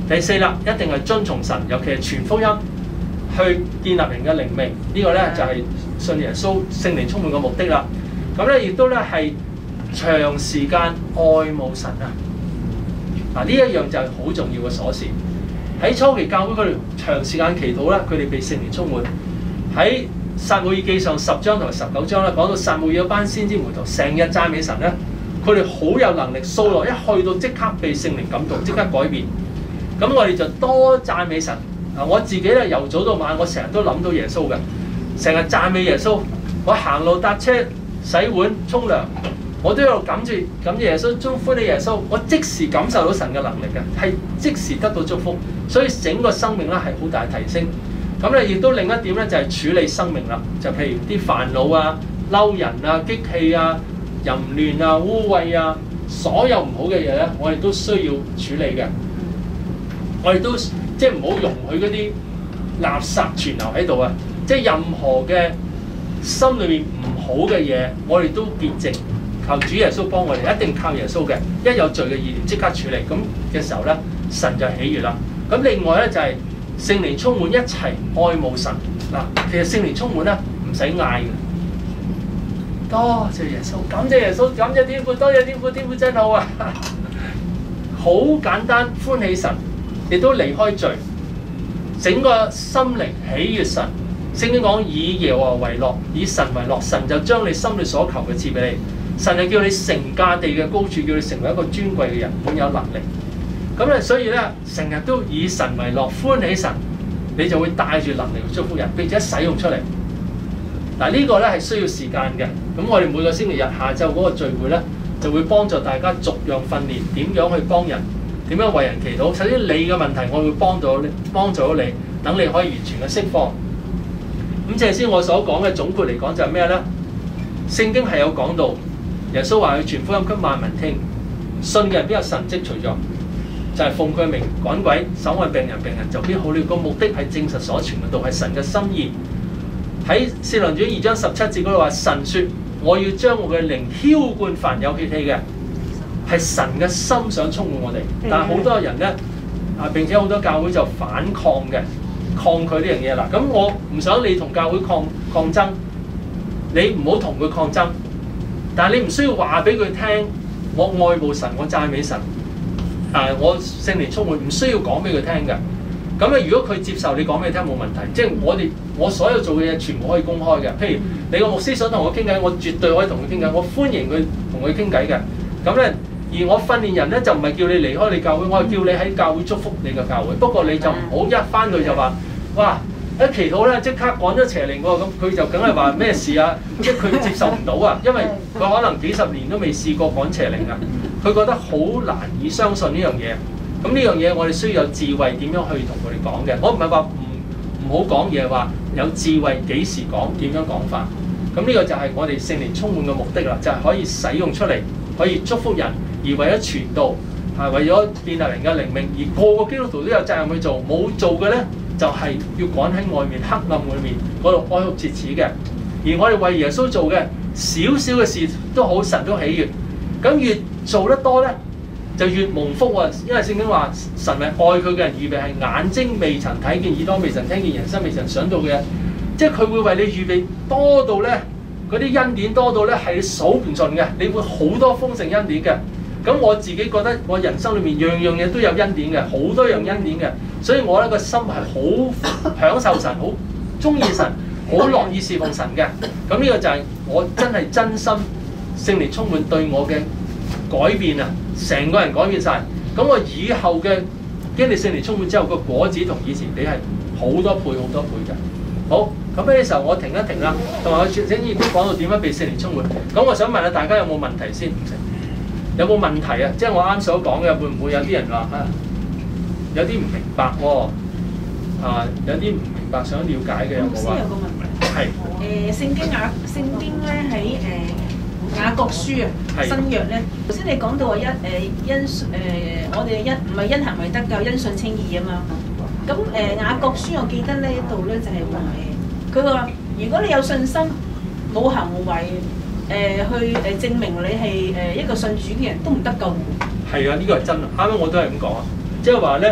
第四啦，一定係遵從神，尤其係傳福音，去建立人嘅靈命。呢個咧就係信耶穌聖靈充滿嘅目的啦。咁咧亦都咧係長時間愛慕神啊！嗱，呢一樣就係好重要嘅鎖匙。喺初期教會佢哋長時間祈禱啦，佢哋被聖靈充滿。喺撒母耳記上10章同埋19章咧，講到撒母耳嗰班先知門徒成日讚美神咧，佢哋好有能力。掃羅一去到即刻被聖靈感動，即刻改變。咁我哋就多讚美神。我自己咧由早到晚，我成日都諗到耶穌嘅，成日讚美耶穌。我行路搭車、洗碗、沖涼，我都有感謝耶穌，祝福你耶穌。我即時感受到神嘅能力嘅，係即時得到祝福，所以整個生命咧係好大提升。咁咧亦都另一點咧就係處理生命啦，就譬如啲煩惱啊、嬲人啊、激氣啊、淫亂啊、污穢啊，所有唔好嘅嘢咧，我哋都需要處理嘅。我哋都即係唔好容許嗰啲垃圾存留喺度啊！即係任何嘅心裏面唔好嘅嘢，我哋都潔淨，求主耶穌幫我哋，一定靠耶穌嘅。一有罪嘅意念即刻處理，咁嘅時候咧，神就喜悅啦。咁另外咧就係聖靈充滿，一齊愛慕神嗱。其實聖靈充滿咧唔使嗌嘅，多謝耶穌，感謝耶穌，感謝天父，多謝天父，天父真好啊！好簡單，歡喜神。亦都離開罪，整個心靈喜悅神。聖經講以耶和華為樂，以神為樂，神就將你心裏所求嘅賜俾你。神係叫你成價地嘅高處，叫你成為一個尊貴嘅人，滿有能力。咁咧，所以咧成日都以神為樂，歡喜神，你就會帶住能力去祝福人，並且使用出嚟。嗱，呢個咧係需要時間嘅。咁我哋每個星期日下晝嗰個聚會咧，就會幫助大家逐樣訓練點樣去幫人。點樣為人祈禱？首先你嘅問題，我會幫助到你，等你可以完全嘅釋放。咁即係先我所講嘅總括嚟講就係咩咧？聖經係有講到，耶穌話去傳福音給萬民聽，信嘅人必有神蹟隨著，就係奉佢名趕鬼、手按病人，病人就必好了。個目的係證實所傳嘅道係神嘅心意。喺使徒行傳2章17節嗰度話，神説：我要將我嘅靈澆灌凡有血氣嘅。係神嘅心想充滿我哋，但係好多人咧並且好多教會就反抗嘅，抗拒呢樣嘢啦。咁我唔想你同教會抗爭，你唔好同佢抗爭，但係你唔需要話俾佢聽，我愛慕神，我讚美神，我聖靈充滿，唔需要講俾佢聽嘅。咁咧，如果佢接受你講俾佢聽冇問題，即係我所有做嘅嘢全部可以公開嘅。譬如你個牧師想同我傾偈，我絕對可以同佢傾偈，我歡迎佢同佢傾偈嘅。咁咧。而我訓練人咧就唔係叫你離開你教會，我係叫你喺教會祝福你嘅教會。不過你就唔好一翻去就話，哇！一祈禱咧即刻趕咗邪靈喎，咁佢就梗係話咩事啊？即係佢接受唔到啊，因為佢可能幾十年都未試過趕邪靈啊，佢覺得好難以相信呢樣嘢。咁呢樣嘢我哋需要有智慧點樣去同佢哋講嘅。我唔係話唔好講嘢，話有智慧幾時講，點樣講法。咁呢個就係我哋聖靈充滿嘅目的啦，就係可以使用出嚟，可以祝福人。而為咗傳道，為咗建立人嘅靈命，而個個基督徒都有責任去做。冇做嘅咧，就係要趕喺外面黑暗裏面嗰度哀哭切齒嘅。而我哋為耶穌做嘅少少嘅事都好，神都喜悅。咁越做得多咧，就越蒙福喎。因為聖經話神係愛佢嘅人預備係眼睛未曾睇見、耳朵未曾聽見、人生未曾想到嘅，即係佢會為你預備多到咧，嗰啲恩典多到咧係數唔盡嘅，你會好多豐盛恩典嘅。咁我自己覺得我人生裏面樣樣嘢都有恩典嘅，好多樣恩典嘅，所以我咧個心係好享受神，好中意神，好樂意侍奉神嘅。咁呢個就係我真係真心聖靈充滿對我嘅改變啊！成個人改變晒。咁我以後嘅經歷聖靈充滿之後，個果子同以前比係好多倍好多倍嘅。好，咁呢時候我停一停啦，同埋我正亦都講到點樣被聖靈充滿。咁我想問下大家有冇問題先？有冇問題啊？即係我啱所講嘅，會唔會有啲人話有啲唔明白喎？有啲唔明白想了解嘅有冇啊？ 有個問題係聖經咧喺雅各書啊，新約咧，頭先你講到話我哋唔係因行為得救，因信稱義啊嘛。咁雅各書我記得呢一度咧就係話佢話如果你有信心冇行為。去證明你係一個信主嘅人都唔得救。 係啊，呢個係真啊！啱啱我都係咁講啊，即係話咧，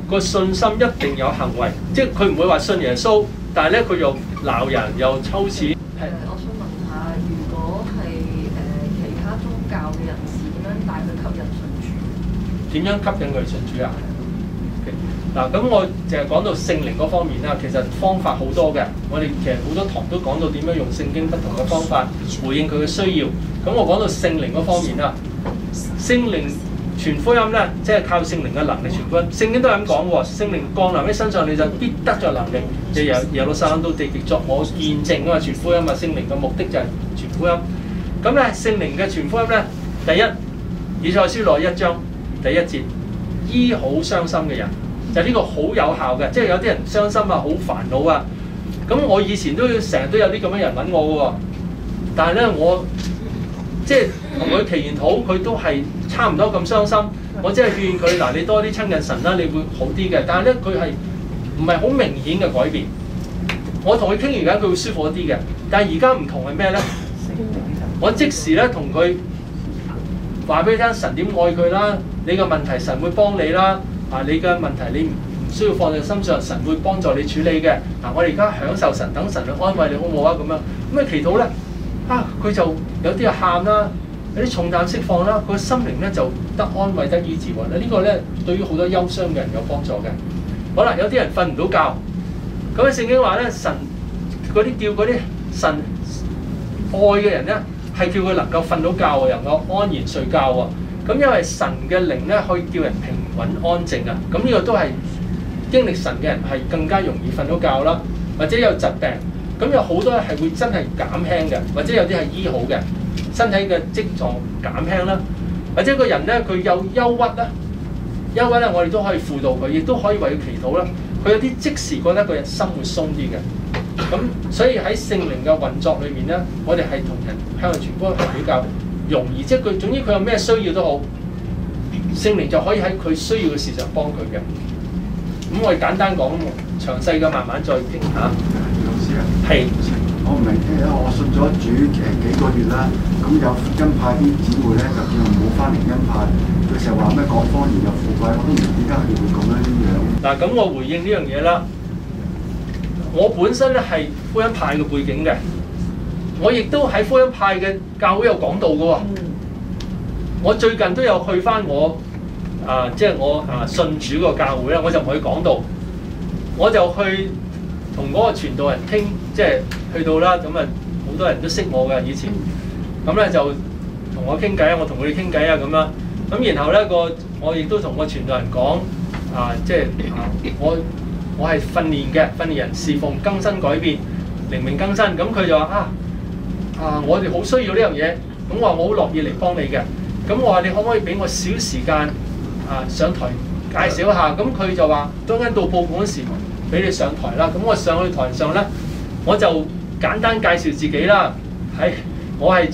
個信心一定有行為，即係佢唔會話信耶穌，但係咧佢又鬧人又抽錢。 我想問下，如果係其他宗教嘅人士點樣帶佢吸引信主？ 點樣吸引佢信主啊？嗱，咁我淨係講到聖靈嗰方面啦，其實方法好多嘅。我哋其實好多堂都講到點樣用聖經不同嘅方法回應佢嘅需要。咁我講到聖靈嗰方面啦，聖靈傳福音咧，即係靠聖靈嘅能力傳福音。聖經都係咁講喎，聖靈降臨喺身上，你就必得咗能力。就由耶路撒冷到地極作我見證啊嘛，傳福音啊，聖靈嘅目的就係傳福音。咁咧，聖靈嘅傳福音咧，第一，以賽亞書61章第1節，醫好傷心嘅人。就呢個好有效嘅，即係有啲人傷心啊，好煩惱啊。咁我以前都成日都有啲咁嘅人揾我嘅喎，但係咧我即係同佢祈完禱，佢都係差唔多咁傷心。我即係勸佢嗱，你多啲親近神啦，你會好啲嘅。但係咧佢係唔係好明顯嘅改變。我同佢傾完偈，佢會舒服一啲嘅。但係而家唔同係咩咧？我即時咧同佢話俾你聽，神點愛佢啦，你嘅問題神會幫你啦。你嘅問題你唔需要放在心上，神會幫助你處理嘅。我哋而家享受神，等神去安慰你，好唔好啊？咁樣咁啊祈禱咧，佢就有啲喊啦，有啲重擔釋放啦，佢個心靈咧就得安慰得醫治喎。呢個咧對於好多憂傷嘅人有幫助嘅。好啦，有啲人瞓唔到覺，咁聖經話咧，神嗰啲叫嗰啲神愛嘅人咧，係叫佢能夠瞓到覺喎，能夠安然睡覺喎。咁因為神嘅靈咧可以叫人平穩安靜啊，咁呢個都係經歷神嘅人係更加容易瞓到覺啦，或者有疾病，咁有好多係會真係減輕嘅，或者有啲係醫好嘅，身體嘅症狀減輕啦，或者個人咧佢有憂鬱啦，憂鬱咧我哋都可以輔導佢，亦都可以為佢祈禱啦，佢有啲即時覺得個人心會鬆啲嘅，咁所以喺聖靈嘅運作裏面咧，我哋係同人向人傳福音係比較容易，即係佢總之佢有咩需要都好，聖靈就可以喺佢需要嘅事上幫佢嘅。咁我哋簡單講，詳細嘅慢慢再傾下。 老師啊， 係， 我唔明，因為我信咗主幾個月啦，咁有福音派啲姊妹咧就叫唔好翻靈恩派，佢成日話咩講方言又附貴，我都唔明點解佢哋會咁樣。 嗱，咁我回應呢樣嘢啦。我本身咧係福音派嘅背景嘅。我亦都喺福音派嘅教會有講道嘅喎。我最近都有去翻我即係我信主個教會咧，我就唔去講道，我就去同嗰個傳道人傾，即係去到啦，咁好多人都識我嘅以前，咁咧就同我傾偈啊，我同佢哋傾偈啊咁啦，咁然後咧我亦都同個傳道人講即係我係訓練人侍奉更新改變靈命更新，咁佢就話我哋好需要呢樣嘢，咁我話我好樂意嚟幫你嘅，咁我話你可唔可以俾我少時間上台介紹一下？咁佢就話當間到報告嗰時俾你上台啦，咁我上去台上咧，我就簡單介紹自己啦。我係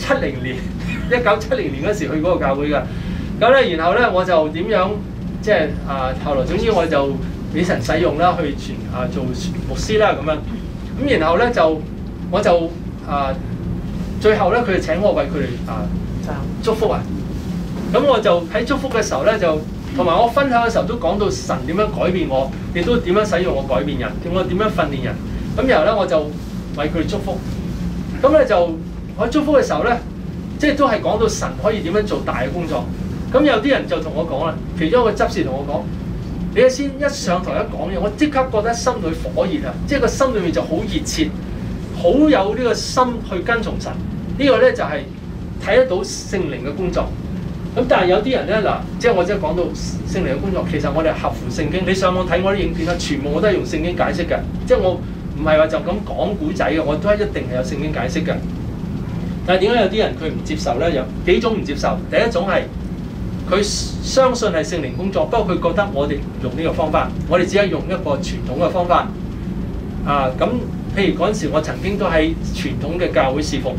1970年嗰時去嗰個教會㗎，咁咧然後咧我就點樣即係後來總之我就俾神使用啦，去做牧師啦咁樣，咁然後咧我就最後咧，佢就請我為佢哋祝福啊！咁我就喺祝福嘅時候咧，就同埋我分享嘅時候都講到神點樣改變我，亦都點樣使用我改變人，我點樣訓練人。咁然後咧，我就為佢哋祝福。咁咧就我祝福嘅時候咧，即係都係講到神可以點樣做大嘅工作。咁有啲人就同我講啦，其中一個執事同我講：你先一上台一講嘢，我即刻覺得心裏火熱啊！即係個心裏面就好熱切，好有呢個心去跟從神。呢個咧就係睇得到聖靈嘅工作，咁但係有啲人咧即係我即係講到聖靈嘅工作，其實我哋合乎聖經。你上網睇我啲影片啦，全部我都係用聖經解釋嘅，即係我唔係話就咁講古仔嘅，我都係一定係有聖經解釋嘅。但係點解有啲人佢唔接受咧？有幾種唔接受。第一種係佢相信係聖靈工作，不過佢覺得我哋唔用呢個方法，我哋只係用一個傳統嘅方法。咁譬如嗰陣時，我曾經都喺傳統嘅教會侍奉。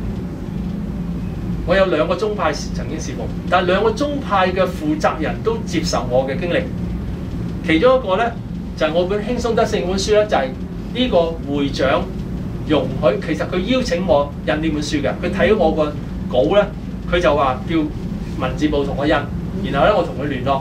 我有2個宗派曾經侍奉，但係2個宗派嘅負責人都接受我嘅經歷。其中一個咧就係我本輕鬆得勝本書咧，就係呢個會長容許，其實佢邀請我印呢本書嘅。佢睇我個稿咧，佢就話叫文字部同我印，然後咧我同佢聯絡。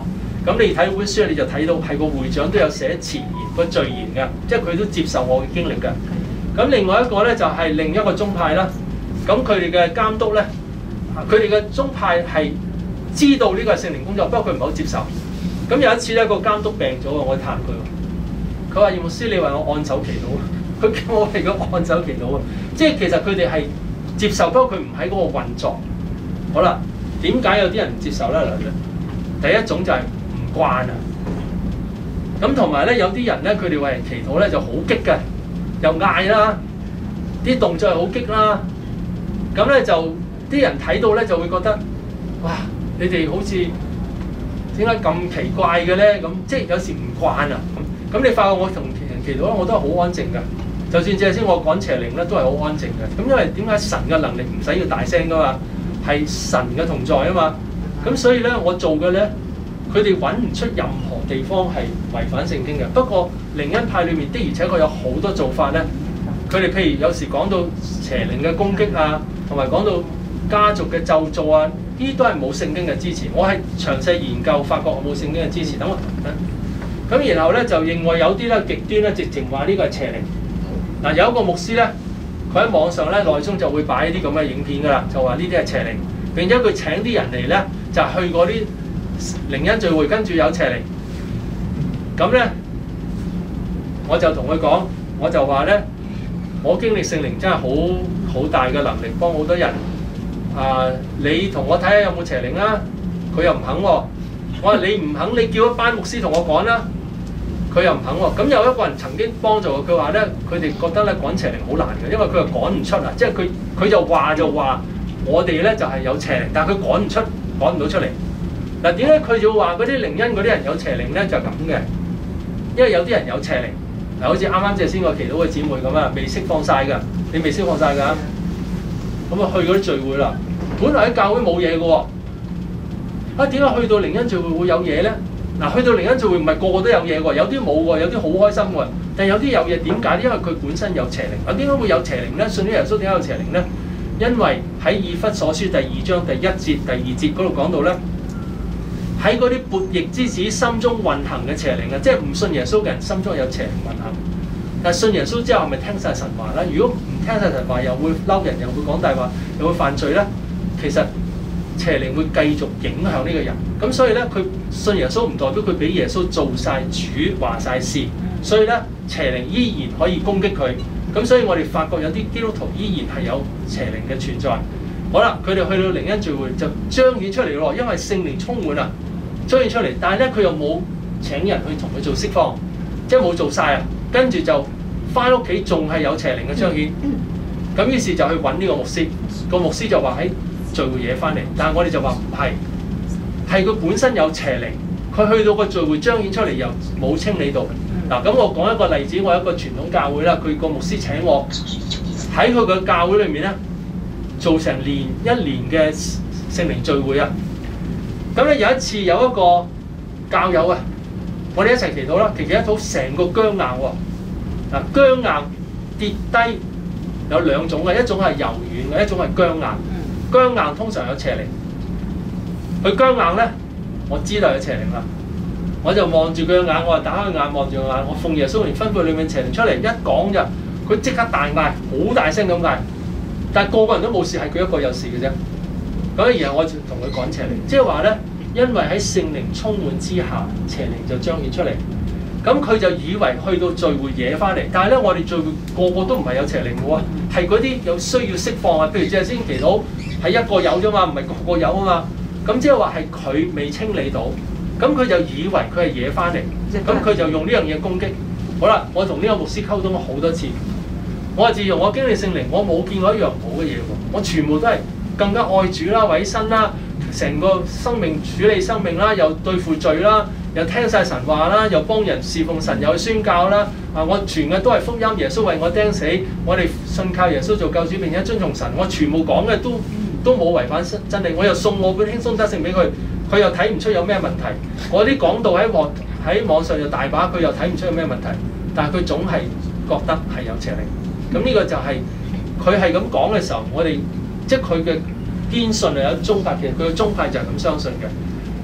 咁你睇本書你就睇到係個會長都有寫前言個序言嘅，即係佢都接受我嘅經歷嘅。咁另外一個咧就係另一個宗派啦。咁佢哋嘅監督咧，佢哋嘅宗派係知道呢個係聖靈工作，不過佢唔係好接受。咁有一次咧，個監督病咗啊，我去探佢。佢話：葉牧師，你為我按手祈禱啊！佢叫我為佢按手祈禱啊！即係其實佢哋係接受，不過佢唔喺嗰個運作。好啦，點解有啲人唔接受咧？第一種就係唔慣啊。咁同埋咧，有啲人咧，佢哋為人祈禱咧就好激嘅，又嗌啦，啲動作係好激啦。咁咧就啲人睇到咧就會覺得，哇！你哋好似點解咁奇怪嘅咧？咁即係有時唔慣啊。咁你發覺我同人祈禱咧，我都係好安靜嘅。就算正先我趕邪靈咧，都係好安靜嘅。咁因為點解神嘅能力唔使要大聲噶嘛？係神嘅同在啊嘛。咁所以咧，我做嘅咧，佢哋揾唔出任何地方係違反聖經嘅。不過靈恩派裏面的而且確有好多做法咧。佢哋譬如有時講到邪靈嘅攻擊啊，同埋講到家族嘅咒詛啊，呢啲都係冇聖經嘅支持。我係詳細研究，發覺我冇聖經嘅支持。等我咁然後咧就認為有啲咧極端咧，直情話呢個係邪靈。嗱，有一個牧師咧，佢喺網上咧內中就會擺啲咁嘅影片㗎啦，就話呢啲係邪靈。並且佢請啲人嚟咧，就去嗰啲靈恩聚會，跟住有邪靈。咁咧，我就同佢講，我就話咧，我經歷聖靈真係好大嘅能力，幫好多人。你同我睇下有冇邪靈啦。佢又唔肯喎。我話你唔肯，你叫一班牧師同我趕啦。佢又唔肯喎。咁有一個人曾經幫助佢話咧，佢哋覺得咧趕邪靈好難嘅，因為佢又趕唔出啊。即係佢就話我哋咧就係有邪靈，但係佢趕唔到出嚟。嗱，點解佢要話嗰啲靈恩嗰啲人有邪靈咧？就咁嘅，因為有啲人有邪靈，嗱，好似啱啱即係先個祈禱嘅姊妹咁啊，未釋放晒㗎，你未釋放晒㗎。咁啊去嗰啲聚會啦，本來喺教會冇嘢嘅喎。點解去到靈恩聚會會有嘢咧？嗱，去到靈恩聚會唔係個個都有嘢喎，有啲冇喎，有啲好開心喎。但係有啲有嘢，點解？因為佢本身有邪靈。點解會有邪靈咧？信咗耶穌點解有邪靈咧？因為喺以弗所書第2章第1節、第2節嗰度講到咧，喺嗰啲悖逆之子心中運行嘅邪靈啊，即係唔信耶穌嘅人心中有邪靈運行。但係信耶穌之後係咪聽晒神話咧？如果唔聽晒神話，又會嬲人，又會講大話，又會犯罪咧？其實邪靈會繼續影響呢個人。咁所以咧，佢信耶穌唔代表佢俾耶穌做晒主話晒事，所以咧邪靈依然可以攻擊佢。咁所以我哋發覺有啲基督徒依然係有邪靈嘅存在。好啦，佢哋去到靈恩聚會就彰顯出嚟咯，因為聖靈充滿啊，彰顯出嚟。但係咧佢又冇請人去同佢做釋放，即係冇做晒啊。跟住就翻屋企仲係有邪靈嘅彰顯。咁於是就去揾呢個牧師，個牧師就話喺聚會嘢翻嚟，但係我哋就話唔係，係佢本身有邪靈，佢去到個聚會彰顯出嚟又冇清理到。嗱，咁我講一個例子，我有一個傳統教會啦，佢個牧師請我喺佢個教會裏面咧做成一年嘅聖靈聚會啊。咁咧有一次有一個教友啊，我哋一齊祈禱啦，祈禱成個僵硬喎。嗱，僵硬跌低有兩種嘅，一種係柔軟嘅，一種係僵硬。僵硬通常有邪靈，佢僵硬咧，我知道有邪靈啦。我就望住佢嘅眼，我就打開眼望住佢眼，我奉耶穌名吩咐裏面邪靈出嚟，一講就佢即刻大嗌，好大聲咁嗌。但係個個人都冇事，係佢一個有事嘅啫。咁然後我就同佢講邪靈，即係話咧，因為喺聖靈充滿之下，邪靈就彰顯出嚟。咁佢就以為去到聚會惹翻嚟，但係咧我哋聚會個個都唔係有邪靈嘅喎，係嗰啲有需要釋放啊。譬如即係先祈禱係一個有啫嘛，唔係個個有啊嘛。咁即係話係佢未清理到。咁佢就以為佢係惹翻嚟，咁佢就用呢樣嘢攻擊。好啦，我同呢個牧師溝通咗好多次，我話自從我經歷聖靈，我冇見過一樣唔好嘅嘢喎，我全部都係更加愛主啦、委身啦，成個生命處理生命啦，又對付罪啦，又聽晒神話啦，又幫人侍奉神，又去宣教啦。我傳嘅都係福音，耶穌為我釘死，我哋信靠耶穌做救主並且遵從神，我全部講嘅都冇違反真理，我又送我本輕鬆得勝俾佢。佢又睇唔出有咩問題，我啲講道喺網上又大把，佢又睇唔出有咩問題，但係佢總係覺得係有邪靈。咁呢個就係佢係咁講嘅時候，我哋即係佢嘅堅信係有宗派，其實佢嘅宗派就係咁相信嘅。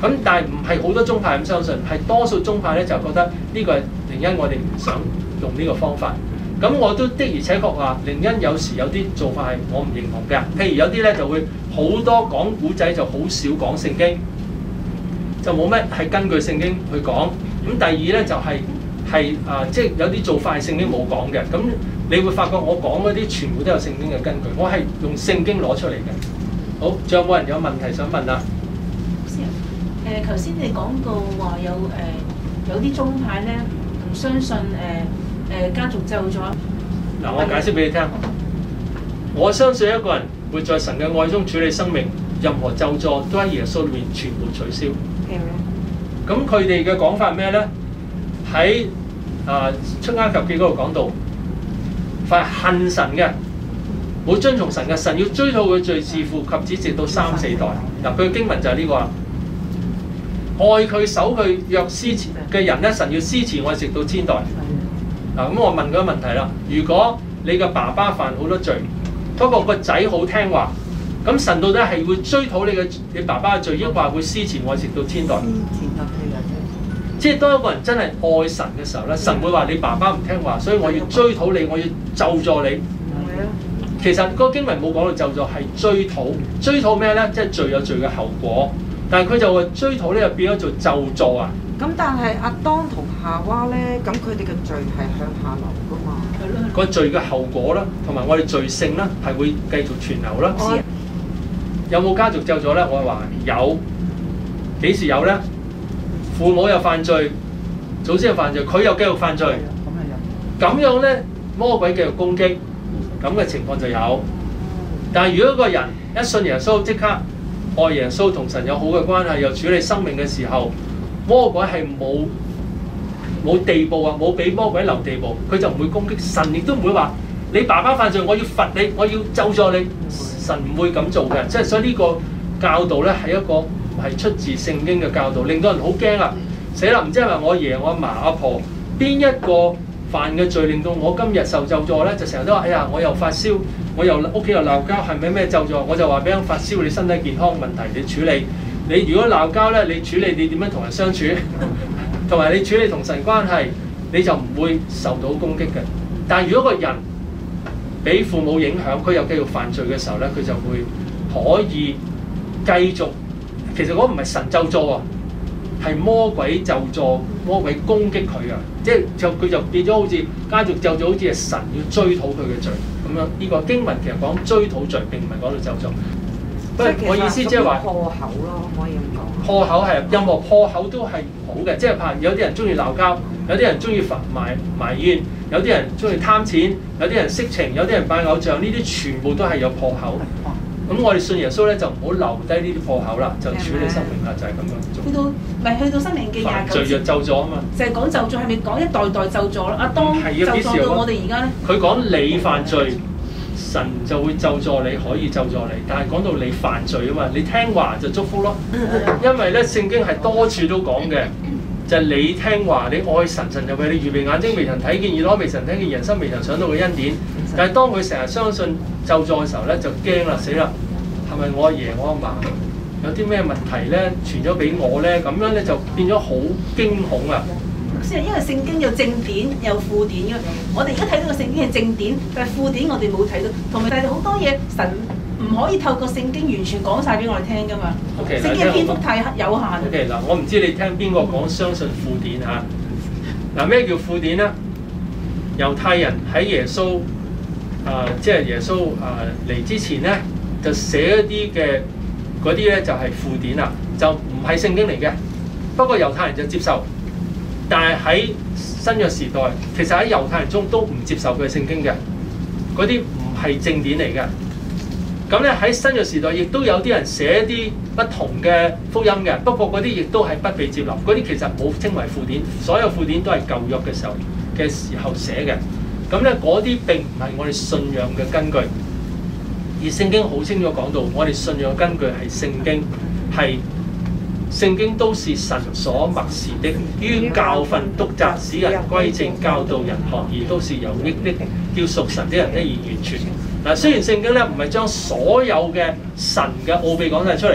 咁但係唔係好多宗派咁相信，係多數宗派咧就覺得呢個係靈恩，我哋唔想用呢個方法。咁我都的而且確話靈恩有時有啲做法係我唔認同嘅，譬如有啲咧就會好多講古仔，就好少講聖經，就冇咩係根據聖經去講。咁第二咧就係即係有啲做法係聖經冇講嘅。咁你會發覺我講嗰啲全部都有聖經嘅根據，我係用聖經攞出嚟嘅。好，仲有冇人有問題想問啊？ 頭先你講到話有啲宗派咧唔相信家族咒咗。 嗱，我解釋俾你聽。我相信一個人會在神嘅愛中處理生命，任何咒詛都喺耶穌裏面全部取消。咁佢哋嘅講法咩咧？喺出埃及記嗰度講到，凡恨神嘅，冇遵從神嘅，神要追討佢罪，自父及子直到3、4代。嗱，佢嘅經文就係呢個啦。愛佢守佢約施慈嘅人咧，神要施慈愛直到千代。嗱，咁我問佢個問題啦。如果你嘅爸爸犯好多罪，不過個仔好聽話，咁神到底係會追討你爸爸嘅罪，抑或會施慈愛直到千代？即係當一個人真係愛神嘅時候咧，神會話你爸爸唔聽話，所以我要追討你，我要咒詛你。其實嗰個經文冇講到咒詛，係追討。追討咩咧？即係罪有罪嘅後果。但係佢就話追討呢，就變咗做咒詛啊！ 咁但係亞當同夏娃咧，咁佢哋嘅罪係向下流噶嘛？係咯。 個罪嘅後果啦，同埋我哋罪性啦，係會繼續傳流啦。有冇家族咒詛咧？我話有。幾時有咧？父母又犯罪，祖先又犯罪，佢又繼續犯罪。咁樣咧，魔鬼繼續攻擊，咁嘅情況就有。但係如果一個人一信耶穌，即刻愛耶穌，同神有好嘅關係，又處理生命嘅時候，魔鬼係冇地步啊，冇俾魔鬼留地步，佢就唔會攻擊神，亦都唔會話你爸爸犯罪，我要罰你，我要咒詛你，神唔會咁做嘅。即係所以呢個教導咧係一個唔係出自聖經嘅教導，令到人好驚啊！死啦，唔知係咪我爺、我阿嫲、阿婆邊一個犯嘅罪令到我今日受咒詛咧？就成日都話：哎呀，我又發燒，我又屋企又鬧交，係咪咩咒詛？我就話俾人發燒，你身體健康問題你處理。你如果鬧交咧，你處理你點樣同人相處，同埋你處理同神關係，你就唔會受到攻擊嘅。但係如果個人俾父母影響，佢又繼續犯罪嘅時候咧，佢就會可以繼續。其實嗰唔係神咒詛啊，係魔鬼咒詛，魔鬼攻擊佢啊！即係佢就變咗好似家族咒詛，好似係神要追討佢嘅罪咁樣。呢個經文其實講追討罪，並唔係講到咒詛。不過我意思即係話破口咯，可以咁講。 破口係任何破口都係唔好嘅，即係怕有啲人中意鬧交，有啲人中意埋怨，有啲人中意貪錢，有啲人色情，有啲人拜偶像，呢啲全部都係有破口。咁我哋信耶穌咧，就唔好留低呢啲破口啦，就處理生命啦，就係咁樣。 去到申命記29 罪就咒詛啊嘛， 就係講咒詛，係咪講一代代咒詛咯？阿當咒詛到我哋而家咧， 佢講你犯罪，神就會咒詛你，可以咒詛你。但係講到你犯罪啊嘛，你聽話就祝福咯。因為咧聖經係多處都講嘅，就係你聽話，你愛神，神就為你預備眼睛未曾睇見，耳朵未曾聽見，人生未曾想到嘅恩典。但係當佢成日相信咒詛嘅時候咧，就驚啦，死啦！係咪我阿爺我阿嫲有啲咩問題咧傳咗俾我咧？咁樣咧就變咗好驚恐啊！ 先係因為聖經有正典有副典嘅，我哋而家睇到個聖經係正典，但係副典我哋冇睇到，同埋但係好多嘢神唔可以透過聖經完全講晒俾我哋聽㗎嘛。Okay, 聖經篇幅太有限。 OK 嗱，我唔知你聽邊個講相信副典嚇。嗱，咩叫副典咧？猶太人喺耶穌即係耶穌嚟之前咧，就寫一啲嘅嗰啲咧就係副典啦，就唔係聖經嚟嘅。不過猶太人就接受，但係喺新約時代，其實喺猶太人中都唔接受佢嘅聖經嘅，嗰啲唔係正典嚟嘅。咁咧喺新約時代，亦都有啲人寫一啲不同嘅福音嘅，不過嗰啲亦都係不被接納。嗰啲其實冇稱為副典，所有副典都係舊約嘅時候寫嘅。咁咧嗰啲並唔係我哋信仰嘅根據，而聖經好清楚講到，我哋信仰嘅根據係聖經，係聖經都是神所默示的，於教訓、督責、使人歸正、教導人學義，都是有益的，叫屬神的人得以完全。嗱，雖然聖經咧唔係將所有嘅神嘅奧秘講晒出嚟，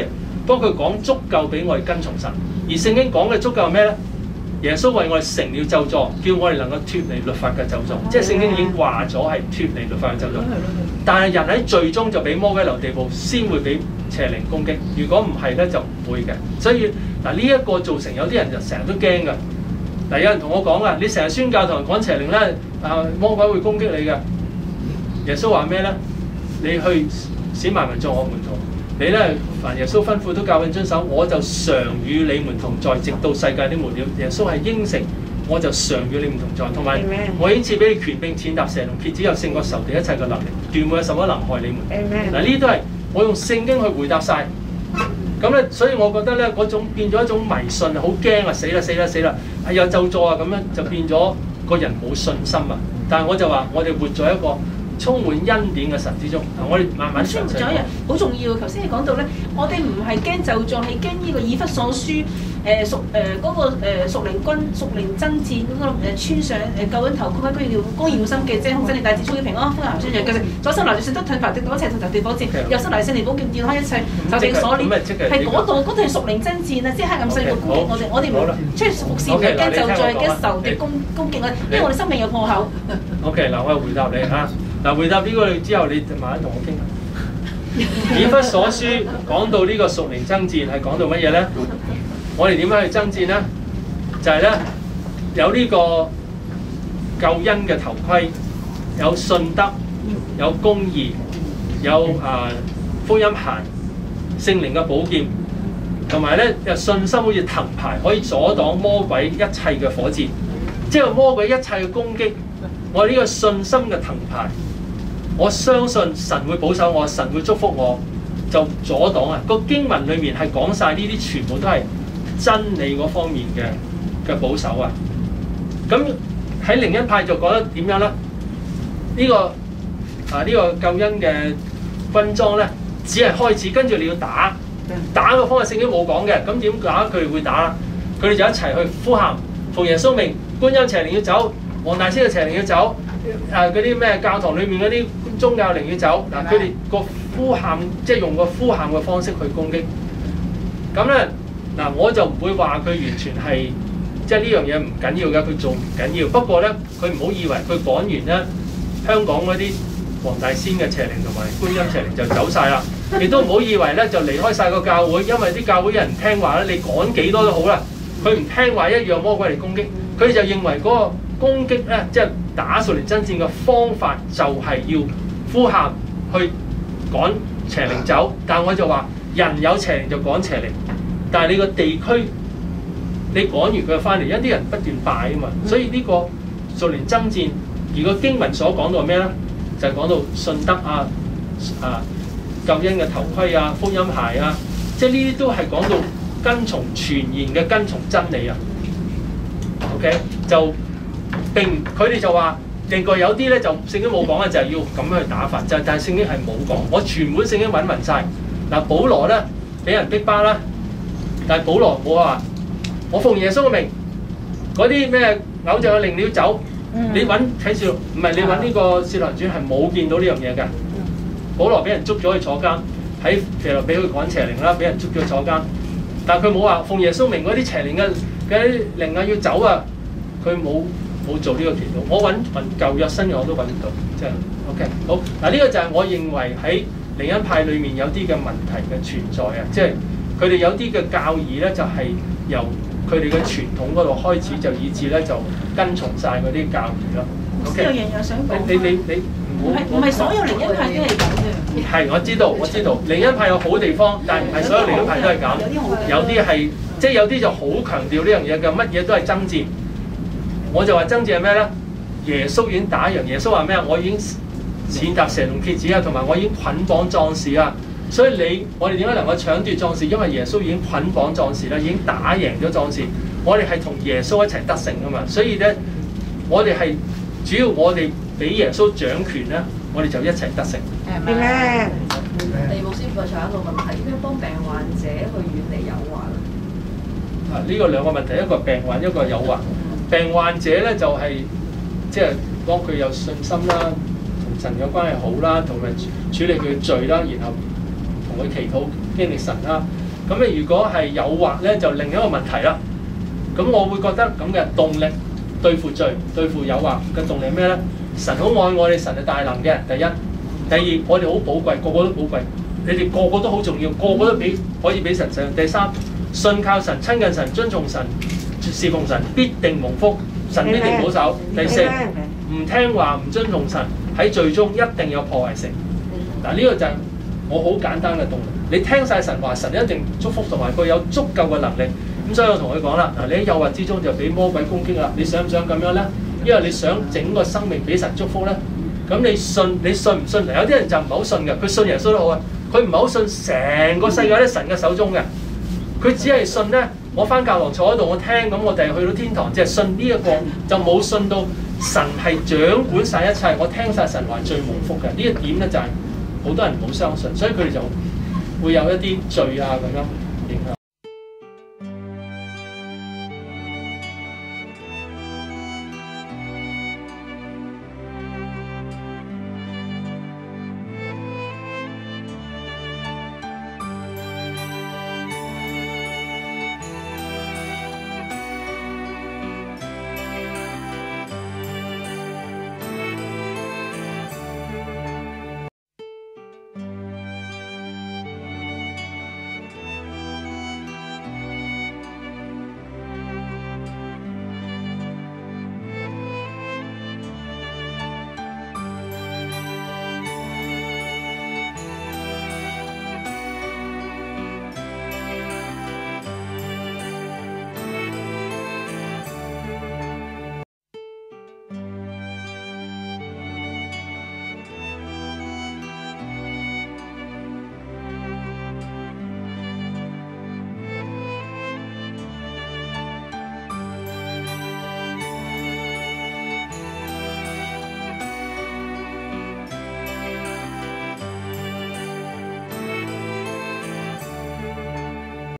不過佢講足夠俾我哋跟從神。而聖經講嘅足夠係咩咧？耶穌為我哋成了咒詛，叫我哋能夠脫離律法嘅咒詛。即係聖經已經話咗係脫離律法嘅咒詛。但係人喺罪中就俾魔鬼留地步，先會俾邪靈攻擊。如果唔係咧，就唔會嘅。所以嗱，呢一個造成有啲人就成日都驚㗎。嗱，有人同我講啊，你成日宣教同人講邪靈咧，魔鬼會攻擊你嘅。耶穌話咩咧？你去使萬民作我門徒。你咧，凡耶穌吩咐都教訓遵守，我就常與你們同在，直到世界的末了。耶穌係應承，我就常與你們同在，同埋我已經賜俾你權柄，踐踏蛇同蠍子，有勝過仇敵一切嘅能力，斷沒有什麼能害你們。嗱，呢啲都係我用聖經去回答晒。咁咧，所以我覺得咧，嗰種變咗一種迷信，好驚啊！死啦死啦死啦！係有咒詛啊，咁樣就變咗個人冇信心啊。但係我就話，我哋活在一個充滿恩典嘅神之中，我哋慢慢詳細講。 好重要，頭先你講到咧，我哋唔係驚咒詛，係驚呢個以弗所書嗰個屬靈爭戰嗰個穿上救恩頭盔，跟住光耀心嘅遮胸真理，大致充嘅平安，福顏相隨，跟住左手拿住聖德盾牌，敵擋一切同仇敵火箭，右手拿聖靈寶劍，斷開一切仇敵鎖鏈。係嗰度係屬靈爭戰啊！即係黑暗勢力攻擊我哋唔出去服侍，唔係驚咒詛，驚仇敵攻擊我，因為我哋生命有破口。 OK， 嗱，我回答你嚇。嗱，回答呢個之後，你慢慢同我傾下。以弗所書講到呢個屬靈爭戰係講到乜嘢咧？我哋點樣去爭戰咧？就係咧有呢個救恩嘅頭盔，有信德，有公義，有福音鞋，聖靈嘅寶劍，同埋咧有信心好似藤牌，可以阻擋魔鬼一切嘅火箭，即係魔鬼一切嘅攻擊。我呢個信心嘅藤牌。我相信神會保守我，神會祝福我，就阻擋啊！個經文裏面係講晒呢啲，全部都係真理嗰方面嘅保守啊！咁喺靈恩派就覺得點樣咧？呢個救恩嘅軍裝咧，只係開始，跟住你要打嘅方法，聖經冇講嘅。咁點打？佢哋會打，佢哋就一齊去呼喊，奉耶穌名，觀音邪靈要走，黃大仙嘅邪靈要走，嗰啲咩教堂裏面嗰啲宗教靈要走。嗱，佢哋個呼喊，即係用個呼喊嘅方式去攻擊。咁咧，嗱，我就唔會話佢完全係即係呢樣嘢唔緊要嘅，佢做唔緊要。不過咧，佢唔好以為佢講完咧，香港嗰啲黃大仙嘅邪靈同埋觀音邪靈就走晒啦。亦都唔好以為咧就離開晒個教會，因為啲教會有人聽話咧，你講幾多都好啦，佢唔聽話一樣魔鬼嚟攻擊。佢就認為嗰個攻擊咧，即係打屬靈爭戰嘅方法就係要呼喊去趕邪靈走。但我就話人有邪靈就趕邪靈，但係你個地區你趕完佢翻嚟，一啲人不斷拜啊嘛，所以呢個屬靈爭戰，而個經文所講到係咩咧？就係講到信德啊、救恩嘅頭盔啊、福音鞋啊，即係呢啲都係講到跟從傳言嘅跟從真理啊。OK， 就並佢哋就話，另外有啲咧就聖經冇講嘅，就係要咁樣去打法，就但係聖經係冇講。我全本聖經揾勻晒。嗱，保羅咧俾人逼巴啦，但係保羅冇話我奉耶穌嘅名，嗰啲咩偶像嘅靈你要走。你揾啟示錄唔係，你揾呢個《使徒行傳》係冇見到呢樣嘢嘅。保羅俾人捉咗去坐監，喺腓立比佢趕邪靈啦，俾人捉咗去坐監。但係佢冇話奉耶穌名嗰啲邪靈嘅啲靈啊要走啊，佢冇做呢個祈禱。我揾舊約新約我都揾唔到，即係 OK 好。嗱，呢個就係我認為喺靈恩派裏面有啲嘅問題嘅存在啊，即係佢哋有啲嘅教義咧就係由佢哋嘅傳統嗰度開始，就以致咧就跟從晒嗰啲教義咯。 OK，有樣嘢想講， 你唔係所有靈恩派都係咁嘅。 係，我知道靈恩派有好地方，但係唔係所有靈恩派都係咁。有啲係即係有啲就好強調呢樣嘢嘅，乜嘢都係爭戰。我就話爭戰係咩咧？耶穌已經打贏，耶穌話咩啊？我已經踐踏蛇同蠍子啊，同埋我已經捆綁壯士啊。所以我哋點解能夠搶奪壯士？因為耶穌已經捆綁壯士啦，已經打贏咗壯士。我哋係同耶穌一齊得勝噶嘛，所以咧，我哋係主要我哋俾耶穌掌權咧，我哋就一齊得勝。 李牧師，再有一個問題，點樣幫病患者去遠離誘惑啊？ 呢個兩個問題，一個病患，一個誘惑。病患者咧就係即係當佢有信心啦，同神嘅關係好啦，同埋處理佢嘅罪啦，然後同佢祈禱經歷神啦。 咁你如果係誘惑咧，就另一個問題啦。咁我會覺得咁嘅動力對付罪、對付誘惑嘅動力係咩咧？神好愛我哋，神係大能嘅。第一，第二，我哋好寶貴，個個都寶貴。你哋個個都好重要，個個都可以俾神使用。第三，信靠神、親近神、遵從神、侍奉神，必定蒙福，神必定保守。第四，唔聽話、唔遵從神，喺最終一定有破壞性。嗱，呢個就係我好簡單嘅動力。你聽晒神話，神一定祝福同埋佢有足夠嘅能力。咁所以我同佢講啦，嗱，你喺誘惑之中就俾魔鬼攻擊啦。你想唔想咁樣咧？因為你想整個生命俾神祝福咧，咁你信唔信？有啲人就唔係好信嘅，佢信耶穌都好啊，佢唔係好信成個世界喺神嘅手中嘅，佢只係信咧，我翻教堂坐喺度，我聽咁，我哋去到天堂，即係信呢一個，就冇信到神係掌管晒一切，我聽晒神話最蒙福嘅呢一點咧，就係好多人冇相信，所以佢哋就會有一啲罪啊咁樣影響。